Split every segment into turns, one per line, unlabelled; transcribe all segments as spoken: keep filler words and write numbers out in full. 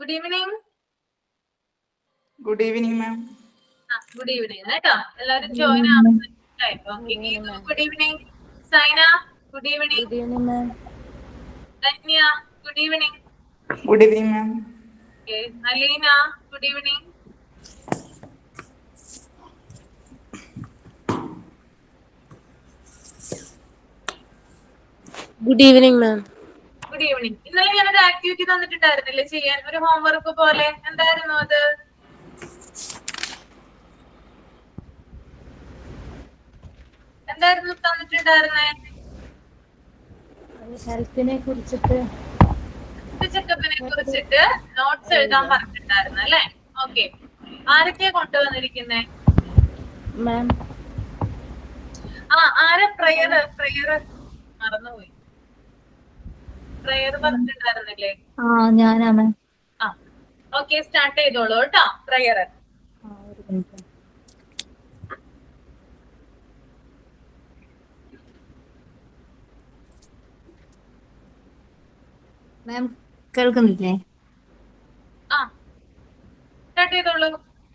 Good evening.
Good evening ma'am.
Good evening കേട്ടോ. എല്ലാവരും join ആവുന്നു. Good evening. Saina good evening.
Good evening, ma'am.
Dhanya good evening.
Good evening ma'am.
Aleena good evening.
Good evening, ma'am.
Good evening. ഇന്നലെ ഞാനൊരു activity തന്നിട്ടുണ്ടായിരുന്നില്ലേ ചെയ്യാൻ, ഒരു homework പോലെ. എന്തായിരുന്നു അത്? എന്തായിരുന്നു തന്നിട്ടുണ്ടായിരുന്നേ?
ഹെൽത്തിനെ കുറിച്ചിട്ട്
ചെക്കപ്പിനെ കുറിച്ചിട്ട് നോട്ട്സ് എഴുതാൻ പറഞ്ഞിട്ടുണ്ടായിരുന്നു അല്ലേ? ഓക്കെ. ആരൊക്കെയാ കൊണ്ടുവന്നിരിക്കുന്നേ?
മാം
ആ ആരെ പ്രയർ പ്രയർ മറന്നുപോയി. പ്രയർ പറഞ്ഞിട്ടുണ്ടായിരുന്നില്ലേ?
ആ ഞാനാ മാം.
ആ ഓക്കെ, സ്റ്റാർട്ട് ചെയ്തോളൂ കേട്ടോ പ്രയർ.
ഒരു മിനിറ്റ് മാം, കേൾക്കുന്നില്ലേ?
ആ സ്റ്റാർട്ട് ചെയ്തോളൂ.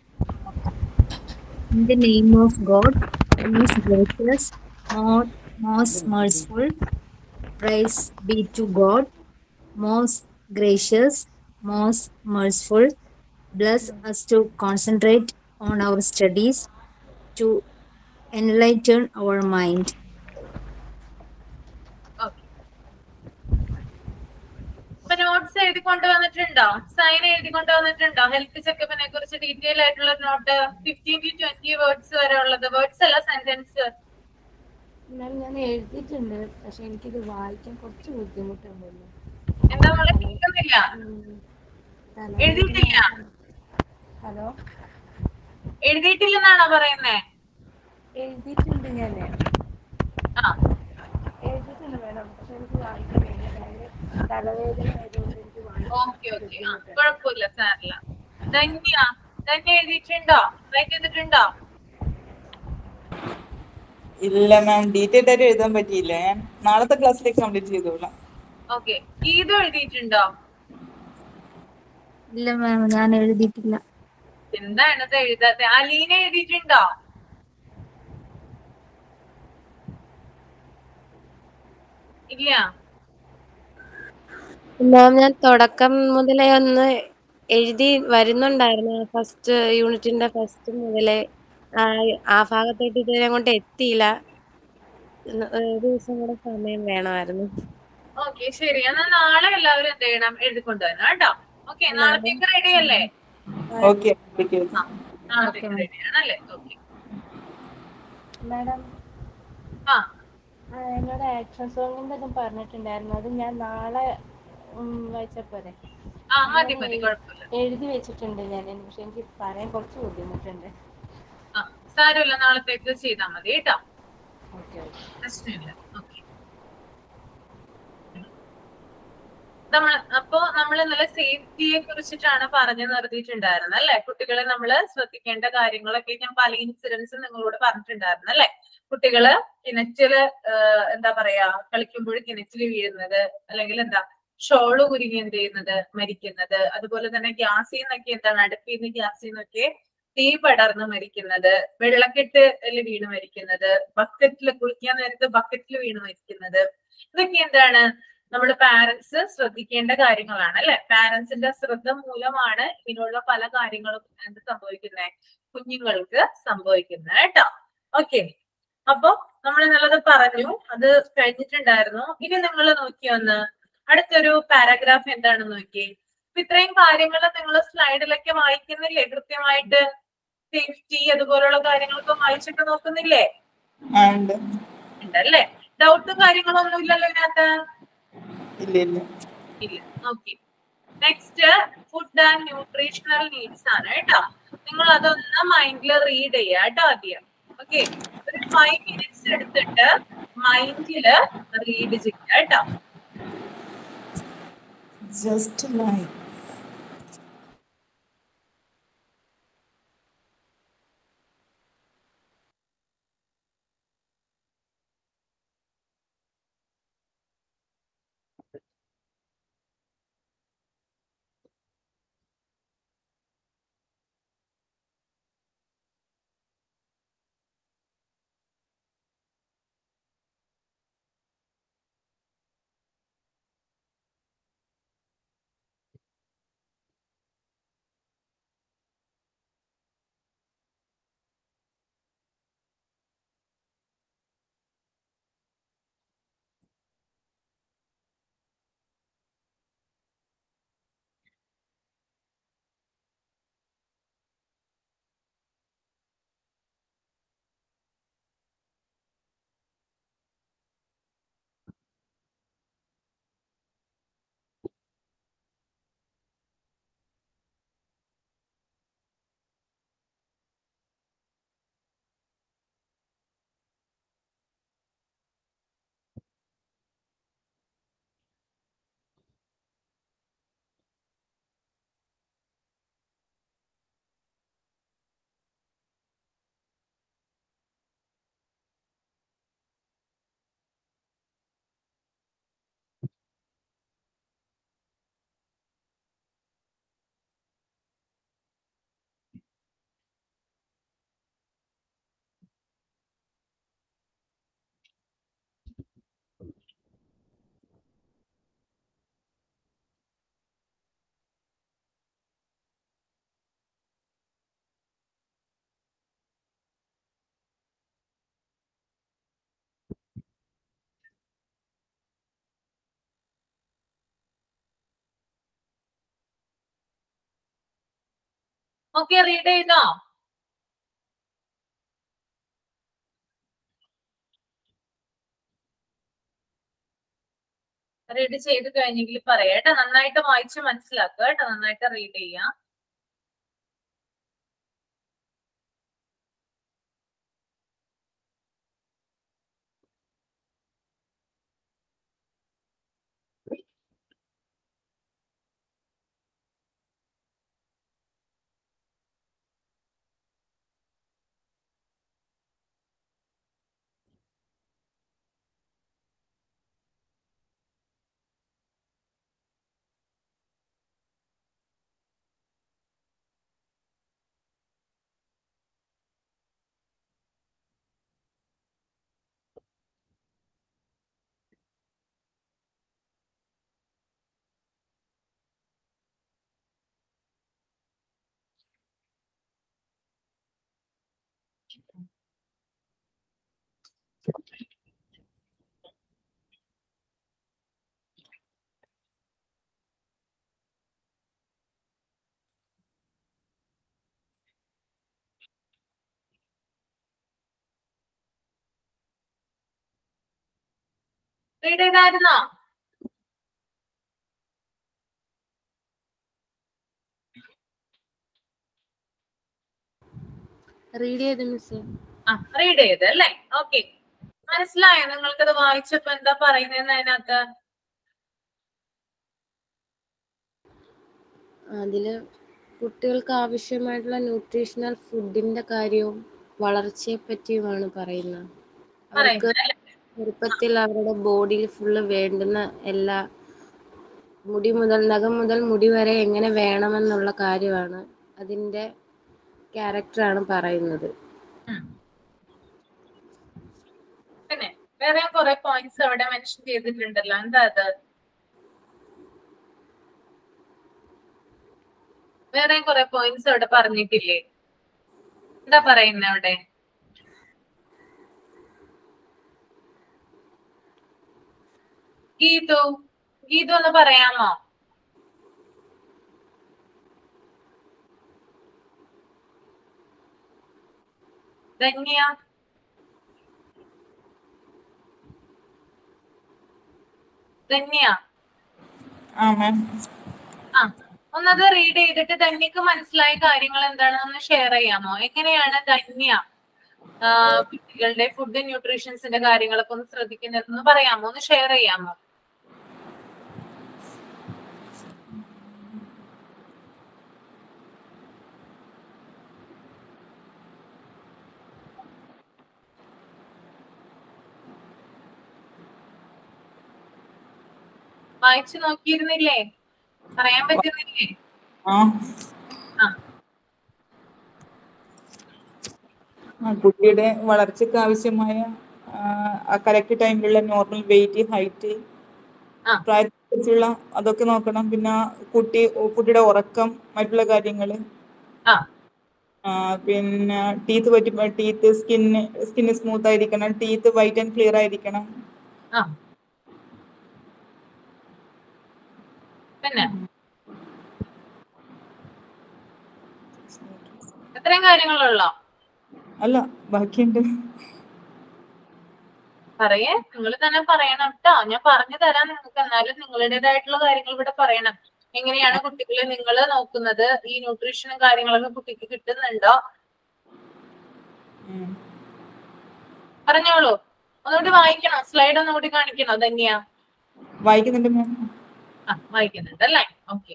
In the name of God, most gracious, most, most merciful, praise be to God, most gracious, most merciful, bless us to concentrate on our studies, to enlighten our mind.
Okay, ഇപ്പൊ notes എഴുതി കൊണ്ടുവന്നിട്ടുണ്ടോ? Sign എഴുതി കൊണ്ടുവന്നിട്ടുണ്ടോ? Health ചെക്കപ്പിനെ കുറിച്ച് detail ആയിട്ടുള്ള note, fifteen to twenty words വരെ ഉള്ളത്. Words അല്ല, sentence.
മാം ഞാൻ എഴുതിയിട്ടുണ്ട്, പക്ഷെ എനിക്കിത് വായിക്കാൻ കുറച്ച് ബുദ്ധിമുട്ടുണ്ടല്ലോ.
എന്താ നമ്മളെ കേൾക്കുന്നില്ല? എഴുതിയിട്ടില്ല?
ഹലോ,
എഴുതിയിട്ടില്ലെന്നാണോ പറയുന്നേ?
എഴുതിയിട്ടുണ്ട് ഞാൻ
ആ
എഴുതിയിട്ടുണ്ട് മാഡം, പക്ഷെ എനിക്ക് വായിക്കാൻ വേണ്ടി തലവേദന ആയതുകൊണ്ട് എനിക്ക് വായിക്കാൻ
ഓക്കെ ഓക്കെ, ആ കുഴപ്പമില്ല, സാറില്ല. ധന്യ ധന്യ എഴുതിയിട്ടുണ്ടോ? റൈറ്റ് ചെയ്തിട്ടുണ്ടോ?
ഇല്ല മാം, ഡീറ്റെയിൽ ആയിട്ട് എഴുതാൻ പറ്റിയില്ല. ഞാൻ നാളത്തെ ക്ലാസ്സിലേക്ക് കംപ്ലീറ്റ് ചെയ്തോളാം.
ഓക്കെ, ഗീതു എഴുതിയിട്ടുണ്ടോ?
ഇല്ല മാം, ഞാൻ എഴുതിയിട്ടില്ല.
എന്താണത് എഴുതാത്തെ? അലീന എഴുതിയിട്ടുണ്ടോ? ഇല്ല.
മാം ഞാൻ തുടക്കം മുതലേ ഒന്ന് എഴുതി വരുന്നുണ്ടായിരുന്നു. ഫസ്റ്റ് യൂണിറ്റിന്റെ ഫസ്റ്റ് മുതലേ ആ ഭാഗത്തോട്ട് ഇതുവരെ അങ്ങോട്ട് എത്തിയില്ല. ഒരു ദിവസം കൂടെ സമയം വേണമായിരുന്നു.
ഓക്കെ ശരി, എന്നാ നാളെ എല്ലാവരും എന്ത് ചെയ്യണം, എഴുതിക്കൊണ്ടുവരണം കേട്ടോ. ഓക്കെ, നാളത്തേക്ക് റെഡി അല്ലേ?
ഓക്കെ
നാളത്തേക്ക് റെഡിയാണ് അല്ലേ? ഓക്കെ
മാഡം,
ആ
എന്നോട് ആക്ഷൻ സോങ്ങിന്റെ ഇതും പറഞ്ഞിട്ടുണ്ടായിരുന്നു. അത് ഞാൻ നാളെ വായിച്ചാൽ പോരെ?
ആ മതി മതി, കുഴപ്പമില്ല.
എഴുതി വെച്ചിട്ടുണ്ട് ഞാൻ, പക്ഷെ എനിക്ക് പറയാൻ കുറച്ച് ബുദ്ധിമുട്ടുണ്ട്.
ആ സാരമില്ല, നാളത്തേക്ക് ചെയ്താൽ മതി കേട്ടോ.
ഓക്കെ ഓക്കെ,
പ്രശ്നമില്ല. ഓക്കെ, നമ്മൾ അപ്പോ നമ്മൾ ഇന്നലെ സേഫ്റ്റിയെ കുറിച്ചിട്ടാണ് പറഞ്ഞു നിർത്തിയിട്ടുണ്ടായിരുന്നത് അല്ലെ? കുട്ടികളെ നമ്മൾ ശ്രദ്ധിക്കേണ്ട കാര്യങ്ങളൊക്കെ ഞാൻ പല ഇൻസിഡൻസ് നിങ്ങളോട് പറഞ്ഞിട്ടുണ്ടായിരുന്നു അല്ലെ? കുട്ടികള് കിണറ്റില് എന്താ പറയാ, കളിക്കുമ്പോൾ കിണറ്റിൽ വീഴുന്നത്, അല്ലെങ്കിൽ എന്താ ഷോള് കുരുങ്ങി എന്ത് ചെയ്യുന്നത്, മരിക്കുന്നത്. അതുപോലെ തന്നെ ഗ്യാസിൽ നിന്നൊക്കെ എന്താണ്, അടുപ്പിൽ നിന്ന് ഗ്യാസിൽ നിന്നൊക്കെ തീ പടർന്ന് മരിക്കുന്നത്, വെള്ളക്കെട്ട് വീണ് മരിക്കുന്നത്, ബക്കറ്റിൽ കുളിക്കാൻ നേരത്ത് ബക്കറ്റിൽ വീണ് മരിക്കുന്നത്. ഇതൊക്കെ എന്താണ്, നമ്മുടെ പാരന്റ്സ് ശ്രദ്ധിക്കേണ്ട കാര്യങ്ങളാണ് അല്ലെ? പാരന്റ്സിന്റെ ശ്രദ്ധ മൂലമാണ് ഇങ്ങനെയുള്ള പല കാര്യങ്ങളും എന്ത് സംഭവിക്കുന്നത്, കുഞ്ഞുങ്ങൾക്ക് സംഭവിക്കുന്നത് കേട്ടോ. ഓക്കെ, അപ്പൊ നമ്മൾ നല്ലത് പറഞ്ഞു, അത് കഴിഞ്ഞിട്ടുണ്ടായിരുന്നു. ഇനി നിങ്ങൾ നോക്കിയൊന്ന് അടുത്തൊരു പാരാഗ്രാഫ് എന്താണെന്ന് നോക്കിയേ. അപ്പൊ ഇത്രയും കാര്യങ്ങൾ നിങ്ങൾ സ്ലൈഡിലൊക്കെ വായിക്കുന്നില്ലേ കൃത്യമായിട്ട്? സേഫ്റ്റി അതുപോലുള്ള കാര്യങ്ങളൊക്കെ വായിച്ചിട്ട് നോക്കുന്നില്ലേ? ഉണ്ടല്ലേ? ഡൗട്ടും കാര്യങ്ങളൊന്നും ഇല്ലല്ലോ ഇതിനകത്ത്?
ഇല്ല ഇല്ല
ഇല്ല. Okay, next food and nutritional needs ആണ് കേട്ടോ. നിങ്ങൾ അതൊന്ന് മൈൻഡിൽ റീഡ് ചെയ്യാ കേട്ടോ ആദ്യം. ഓക്കെ, ഒരു ഫൈവ് മിനിറ്റ്സ് എടുത്തിട്ട് മൈൻഡില് റീഡ് ചെയ്യാ കേട്ടോ.
ജസ്റ്റ് ലൈക്ക്
ഓക്കെ, റീഡ് ചെയ്തോ? റീഡ് ചെയ്ത് കഴിഞ്ഞെങ്കിൽ പറയാം കേട്ടോ. നന്നായിട്ട് വായിച്ച് മനസ്സിലാക്കുക കേട്ടോ. നന്നായിട്ട് റീഡ് ചെയ്യാം. റീഡ് ചെയ്തായിരുന്നോ?
റീഡ് ചെയ്ത് മിസ്.
ആ, റീഡ് ചെയ്ത് അല്ലേ? ഓക്കെ, മനസ്സിലായോ നിങ്ങൾക്കത് വായിച്ചപ്പോ എന്താ പറയുന്നതെന്ന് അതിനകത്ത്?
അതില് കുട്ടികൾക്ക് ആവശ്യമായിട്ടുള്ള ന്യൂട്രീഷണൽ ഫുഡിന്റെ കാര്യവും വളർച്ചയെ പറ്റിയുമാണ് പറയുന്നത്. അവർക്ക്
പറയുന്നത് അല്ലേ?
ചെറുപ്പത്തിൽ അവരുടെ ബോഡിയിൽ ഫുള്ള് വേണ്ടുന്ന എല്ലാ മുടി മുതൽ നഖം മുതൽ മുടി വരെ എങ്ങനെ വേണമെന്നുള്ള കാര്യമാണ് അതിന്റെ ക്യാരക്ടറാണ് പറയുന്നത്.
ഉം. പിന്നെ വേറെ കുറെ പോയിന്റ്സ് അവിടെ മെൻഷൻ ചെയ്തിട്ടുണ്ടല്ലോ. എന്താ അത്? വേറെ കുറെ പോയിന്റ്സ് അവിടെ പറഞ്ഞിട്ടില്ലേ? എന്താ പറയുന്നത് അവിടെ? ഗീതു, ഗീതു ഒന്ന് പറയാമോ? ധന്യ, ധന്യ
ആ മാം.
ആ, ഒന്നത് റീഡ് ചെയ്തിട്ട് ധന്യക്ക് മനസ്സിലായ കാര്യങ്ങൾ എന്താണെന്ന് ഷെയർ ചെയ്യാമോ? എങ്ങനെയാണ് ധന്യ ആ, കുട്ടികളുടെ ഫുഡ് ന്യൂട്രീഷൻസിന്റെ കാര്യങ്ങളൊക്കെ ഒന്ന് ശ്രദ്ധിക്കുന്നതെന്ന് പറയാമോ? ഒന്ന് ഷെയർ ചെയ്യാമോ? വായിച്ചു നോക്കിയിരുന്നില്ലേ? പറയാൻ പറ്റുന്നില്ലേ?
ആ
ആ,
ആ, കുട്ടിയുടെ വളർച്ചയ്ക്ക് ആവശ്യമായ കറക്റ്റ് ടൈമിലുള്ള നോർമൽ വെയിറ്റ്, ഹൈറ്റ്,
ആ,
പ്രായത്തിനനുസരിച്ചുള്ള അതൊക്കെ നോക്കണം. പിന്നെ കുട്ടി കുട്ടിയുടെ ഉറക്കം, മറ്റുള്ള കാര്യങ്ങൾ.
ആ,
പിന്നെ ടീത്ത് പറ്റി ടീത്ത് സ്കിന്ന് സ്കിന്ന് സ്മൂത്ത് ആയിരിക്കണം, ടീത്ത് വൈറ്റ് ആൻഡ് ക്ലിയർ ആയിരിക്കണം.
ആ. പിന്നെ എത്രയും കാര്യങ്ങളുള്ളോ?
അല്ല, ബാക്കിയുണ്ട്.
പറയേ, നിങ്ങൾ തന്നെ പറയണം കേട്ടോ. ഞാൻ പറഞ്ഞു തരാം നിങ്ങൾക്ക്. എന്നാലും നിങ്ങളുടേതായിട്ടുള്ള കാര്യങ്ങൾ ഇവിടെ പറയണം. എങ്ങനെയാണ് കുട്ടികളെ നിങ്ങൾ നോക്കുന്നത്? ഈ ന്യൂട്രീഷനും കാര്യങ്ങളൊക്കെ കുട്ടിക്ക് കിട്ടുന്നുണ്ടോ?
ഉം.
പറഞ്ഞോളൂ. ഒന്നുകൂടി വായിക്കണോ? സ്ലൈഡ് ഒന്നുകൂടി കാണിക്കണോ ധന്യ?
വായിക്കുന്നുണ്ട് മാം.
ആ, വായിക്കുന്നുണ്ട് അല്ലേ? Okay.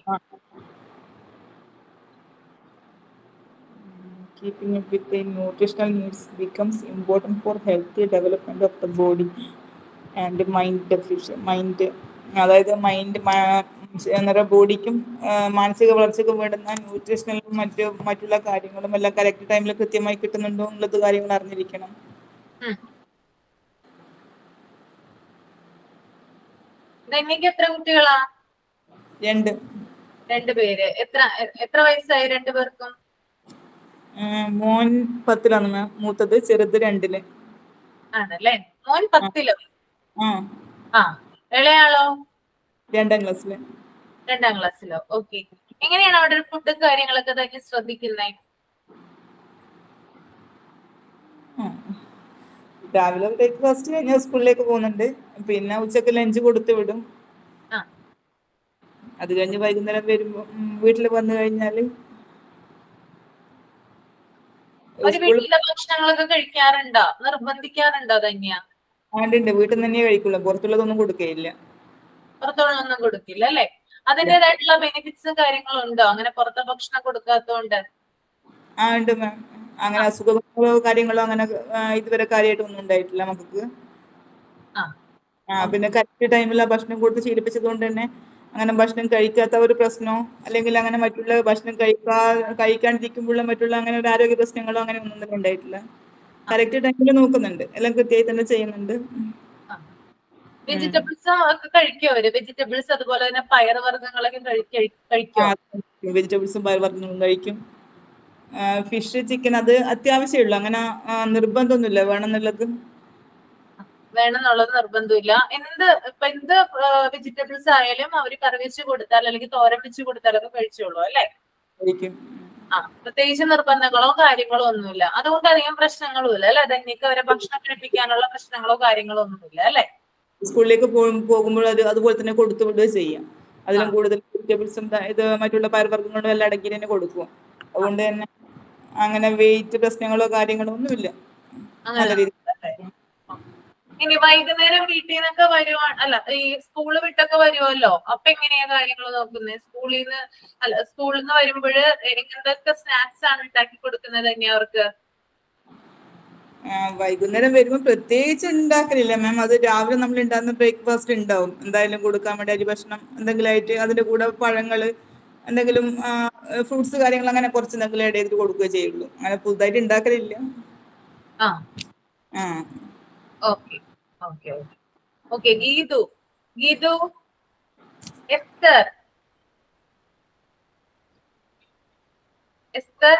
Keeping up with the nutritional needs becomes important for healthy development of the body and mind deficient mind. അതായത് മൈൻഡ് അന്നേരം ബോഡിക്കും മാനസിക വളർച്ചയ്ക്കും വേണ്ടുന്ന ന്യൂട്രീഷണലും മറ്റു മറ്റുള്ള കാര്യങ്ങളും എല്ലാം കറക്റ്റ് ടൈമിൽ കൃത്യമായി കിട്ടുന്നുണ്ടോ എന്നുള്ളത് കാര്യങ്ങൾ അറിഞ്ഞിരിക്കണം.
ധന്യക്ക് എത്ര കുട്ടികളാ?
രണ്ട്.
രണ്ടുപേര്. എത്ര എത്ര വയസ്സായി രണ്ടുപേർക്കും?
മോൻ പത്തിലാണ് മാം, മൂത്തത്. ചെറുത് രണ്ടില്.
ആണല്ലേ? മോൻ പത്തിലോ?
ആ.
ആ, ഇളയാളോ?
രണ്ടാം ക്ലാസ്സില്.
രണ്ടാം ക്ലാസ്സിലോ? ഓക്കെ. എങ്ങനെയാണ് അവിടെ ഫുഡും കാര്യങ്ങളൊക്കെ തന്നെ ശ്രദ്ധിക്കുന്നത്?
രാവിലെ ബ്രേക്ക്ഫാസ്റ്റ് കഴിഞ്ഞാൽ സ്കൂളിലേക്ക് പോകുന്നുണ്ട്, പിന്നെ ഉച്ചക്ക് ലഞ്ച് കൊടുത്തു വിടും.
ആ
അത് കഴിഞ്ഞ് വൈകുന്നേരം വരുമ്പോ വീട്ടിൽ വന്നു കഴിഞ്ഞാല്
ഒരു
സ്കൂളിൽ
വീട്ടിലെ ഭക്ഷണങ്ങളൊക്കെ കഴിക്കാറുണ്ടോ? നിർബന്ധിക്കാറുണ്ടോ തന്നെയാ?
ആണ്ടുണ്ട്, വീട്ടിൽ നിന്ന് തന്നെ കഴിക്കുള്ളൂ, പുറത്തുള്ളതൊന്നും കൊടുക്കുകയില്ല.
പുറത്തോടൊന്നും കൊടുക്കില്ല അല്ലെ? അതിന്റേതായിട്ടുള്ള ബെനിഫിറ്റ്സും കാര്യങ്ങളും ഉണ്ടോ അങ്ങനെ പുറത്തെ ഭക്ഷണം കൊടുക്കാത്തതുകൊണ്ട്?
ആ ഉണ്ട് മാം. അങ്ങനെ അസുഖങ്ങളോ കാര്യങ്ങളോ അങ്ങനെ ആ, ഇതുവരെ കാര്യമായിട്ടൊന്നും ഉണ്ടായിട്ടില്ല നമുക്ക്.
ആ
ആ പിന്നെ കറക്റ്റ് ടൈമിൽ ആ ഭക്ഷണം കൊടുത്ത് ശീലിപ്പിച്ചത് കൊണ്ട് തന്നെ അങ്ങനെ ഭക്ഷണം കഴിക്കാത്ത ഒരു പ്രശ്നമോ അല്ലെങ്കിൽ അങ്ങനെ മറ്റുള്ള ഭക്ഷണം കഴിക്കാ കഴിക്കാണ്ടിരിക്കുമ്പോഴുള്ള മറ്റുള്ള അങ്ങനെ ഒരു ആരോഗ്യ പ്രശ്നങ്ങളോ അങ്ങനെ ഒന്നും തന്നെ ഉണ്ടായിട്ടില്ല. കറക്റ്റ് ടൈമിൽ നോക്കുന്നുണ്ട്, എല്ലാം കൃത്യമായി തന്നെ ചെയ്യുന്നുണ്ട്.
വെജിറ്റബിൾസ് ഒക്കെ കഴിക്കും അവര്? വെജിറ്റബിൾസ് അതുപോലെ തന്നെ പയറുവർഗ്ഗങ്ങളൊക്കെ കഴിക്കോ?
വെജിറ്റബിൾസും പയർവർഗ്ഗങ്ങളും കഴിക്കും. ഫിഷ്, ചിക്കൻ അത് അത്യാവശ്യമേ ഉള്ളൂ, അങ്ങനെ ആ, നിർബന്ധമൊന്നുമില്ല വേണമെന്നുള്ളത്.
വേണമെന്നുള്ളത് നിർബന്ധമില്ല. എന്ത് ഇപ്പൊ എന്ത് വെജിറ്റബിൾസ് ആയാലും അവര് കറി വെച്ച് കൊടുത്താൽ അല്ലെങ്കിൽ തോരൻ വെച്ച് കൊടുത്താലൊക്കെ കഴിച്ചോളൂ അല്ലെ?
കഴിക്കും.
ആ പ്രത്യേകിച്ച് നിർബന്ധങ്ങളോ കാര്യങ്ങളോ ഒന്നുമില്ല, അതുകൊണ്ട് അധികം പ്രശ്നങ്ങളും ഇല്ല അല്ലെ? ധന്യക്ക് അവരെ ഭക്ഷണം കഴിപ്പിക്കാനുള്ള പ്രശ്നങ്ങളോ കാര്യങ്ങളോ ഒന്നുമില്ല അല്ലെ?
സ്കൂളിലേക്ക് പോകുമ്പോൾ അത് അതുപോലെ തന്നെ കൊടുത്തു വിടുകയും ചെയ്യാം. അതിലും
ആ.
കൂടുതൽ വെജിറ്റബിൾസും ഇത് മറ്റുള്ള പയർവർഗ്ഗങ്ങളും എല്ലാം അടക്കി തന്നെ കൊടുക്കും. അതുകൊണ്ട് തന്നെ അങ്ങനെ വെയിറ്റ് പ്രശ്നങ്ങളോ കാര്യങ്ങളോ ഒന്നുമില്ല,
അങ്ങനെ
നല്ല രീതിയിൽ.
ഇനി വൈകുന്നേരം വീട്ടിൽ നിന്നൊക്കെ വരുവാ അല്ല ഈ സ്കൂള് വിട്ടൊക്കെ വരുമല്ലോ, അപ്പൊ എങ്ങനെയാ കാര്യങ്ങൾ നോക്കുന്നത്? സ്കൂളിൽ നിന്ന് അല്ല സ്കൂളിൽ നിന്ന് വരുമ്പോൾ എന്തൊക്കെ സ്നാക്സ് ആണ് ഉണ്ടാക്കി കൊടുക്കുന്നത് തന്നെ അവർക്ക്?
ആ, വൈകുന്നേരം വരുമ്പോൾ പ്രത്യേകിച്ച് ഉണ്ടാക്കലില്ല മാം. അത് രാവിലെ നമ്മൾ ഉണ്ടാകുന്ന ബ്രേക്ക്ഫാസ്റ്റ് ഉണ്ടാവും എന്തായാലും കൊടുക്കാൻ വേണ്ടി, അരി ഭക്ഷണം എന്തെങ്കിലും ആയിട്ട് അതിന്റെ കൂടെ പഴങ്ങള് എന്തെങ്കിലും ഫ്രൂട്ട്സ് കാര്യങ്ങൾ അങ്ങനെ കുറച്ച് എന്തെങ്കിലും ആഡ് ചെയ്തിട്ട് കൊടുക്കുകയോ ചെയ്യുള്ളൂ, അങ്ങനെ പുതുതായിട്ട് ഉണ്ടാക്കലില്ല.
ആ
ആ
okay okay okay okay Geethu Geethu Esther Esther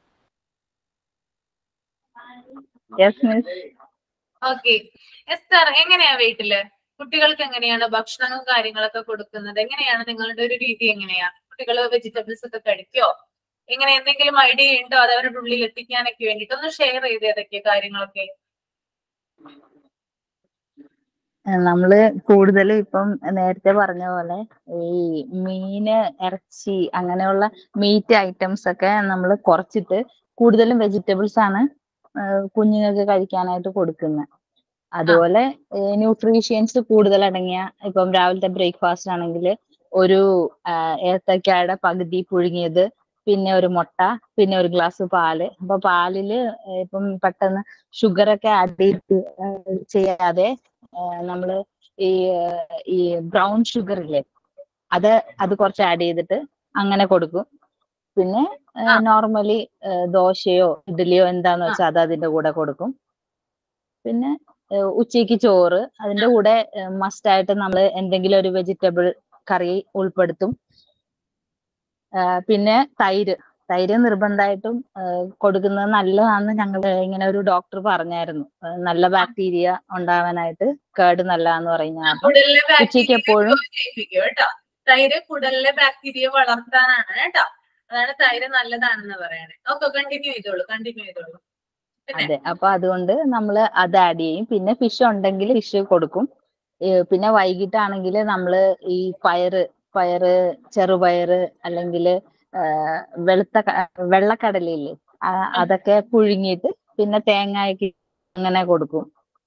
okay Esther, എങ്ങനെയാ വീട്ടില് കുട്ടികൾക്ക് എങ്ങനെയാണ് ഭക്ഷണവും കാര്യങ്ങളൊക്കെ കൊടുക്കുന്നത്? എങ്ങനെയാണ് നിങ്ങളുടെ ഒരു രീതി? എങ്ങനെയാ കുട്ടികൾ വെജിറ്റബിൾസ് ഒക്കെ കഴിക്കോ? എങ്ങനെ എന്തെങ്കിലും ഐഡിയ ഉണ്ടോ അത് അവരുടെ ഉള്ളിൽ എത്തിക്കാനൊക്കെ വേണ്ടിട്ട്? ഒന്ന് ഷെയർ ചെയ്ത് ഏതൊക്കെ കാര്യങ്ങളൊക്കെ?
നമ്മള് കൂടുതലും ഇപ്പം നേരത്തെ പറഞ്ഞ പോലെ ഈ മീന്, ഇറച്ചി അങ്ങനെയുള്ള മീറ്റ് ഐറ്റംസ് ഒക്കെ നമ്മൾ കുറച്ചിട്ട് കൂടുതലും വെജിറ്റബിൾസ് ആണ് കുഞ്ഞുങ്ങൾക്ക് കഴിക്കാനായിട്ട് കൊടുക്കുന്നത്. അതുപോലെ ന്യൂട്രീഷ്യൻസ് കൂടുതൽ അടങ്ങിയ ഇപ്പം രാവിലത്തെ ബ്രേക്ക്ഫാസ്റ്റ് ആണെങ്കിൽ ഒരു ഏത്തക്കായുടെ പകുതി പുഴുങ്ങിയത്, പിന്നെ ഒരു മുട്ട, പിന്നെ ഒരു ഗ്ലാസ് പാല്. അപ്പൊ പാലില് ഇപ്പം പെട്ടെന്ന് ഷുഗറൊക്കെ ആഡ് ചെയ്ത് ചെയ്യാതെ നമ്മള് ഈ ഈ ബ്രൗൺ ഷുഗർ ഇല്ലേ, അത് അത് കുറച്ച് ആഡ് ചെയ്തിട്ട് അങ്ങനെ കൊടുക്കും. പിന്നെ നോർമലി ദോശയോ ഇഡ്ഡലിയോ എന്താന്ന് വെച്ചാൽ അത് അതിന്റെ കൂടെ കൊടുക്കും. പിന്നെ ഉച്ചയ്ക്ക് ചോറ്, അതിന്റെ കൂടെ മസ്റ്റ് ആയിട്ട് നമ്മൾ എന്തെങ്കിലും ഒരു വെജിറ്റബിൾ കറി ഉൾപ്പെടുത്തും. പിന്നെ തൈര് തൈര് നിർബന്ധമായിട്ടും കൊടുക്കുന്നത് നല്ലതാണെന്ന് ഞങ്ങൾ ഇങ്ങനെ ഒരു ഡോക്ടർ പറഞ്ഞായിരുന്നു. നല്ല ബാക്ടീരിയ ഉണ്ടാവാനായിട്ട് കേട് നല്ലതാന്ന് പറയുന്നത്. ഉച്ചയ്ക്ക് എപ്പോഴും
കേട്ടോ, തൈര് കുടലിലെ ബാക്ടീരിയ വളർത്താനാണ് കേട്ടോ, അതാണ് തൈര് നല്ലതാണെന്ന് പറയണേ. ഓക്കെ, കണ്ടിന്യൂ ചെയ്തോളൂ കണ്ടിന്യൂ ചെയ്തോളൂ.
അതെ, അപ്പൊ അതുകൊണ്ട് നമ്മൾ അത് ആഡ് ചെയ്യും. പിന്നെ ഫിഷ് ഉണ്ടെങ്കിൽ ഫിഷ് കൊടുക്കും. പിന്നെ വൈകിട്ടാണെങ്കിൽ നമ്മള് ഈ പയറ് പയറ് ചെറുപയറ് അല്ലെങ്കിൽ വെളുത്ത വെള്ളക്കടലയില്ലേ, അതൊക്കെ പുഴുങ്ങിയിട്ട് പിന്നെ തേങ്ങയ്ക്ക് അങ്ങനെ കൊടുക്കും.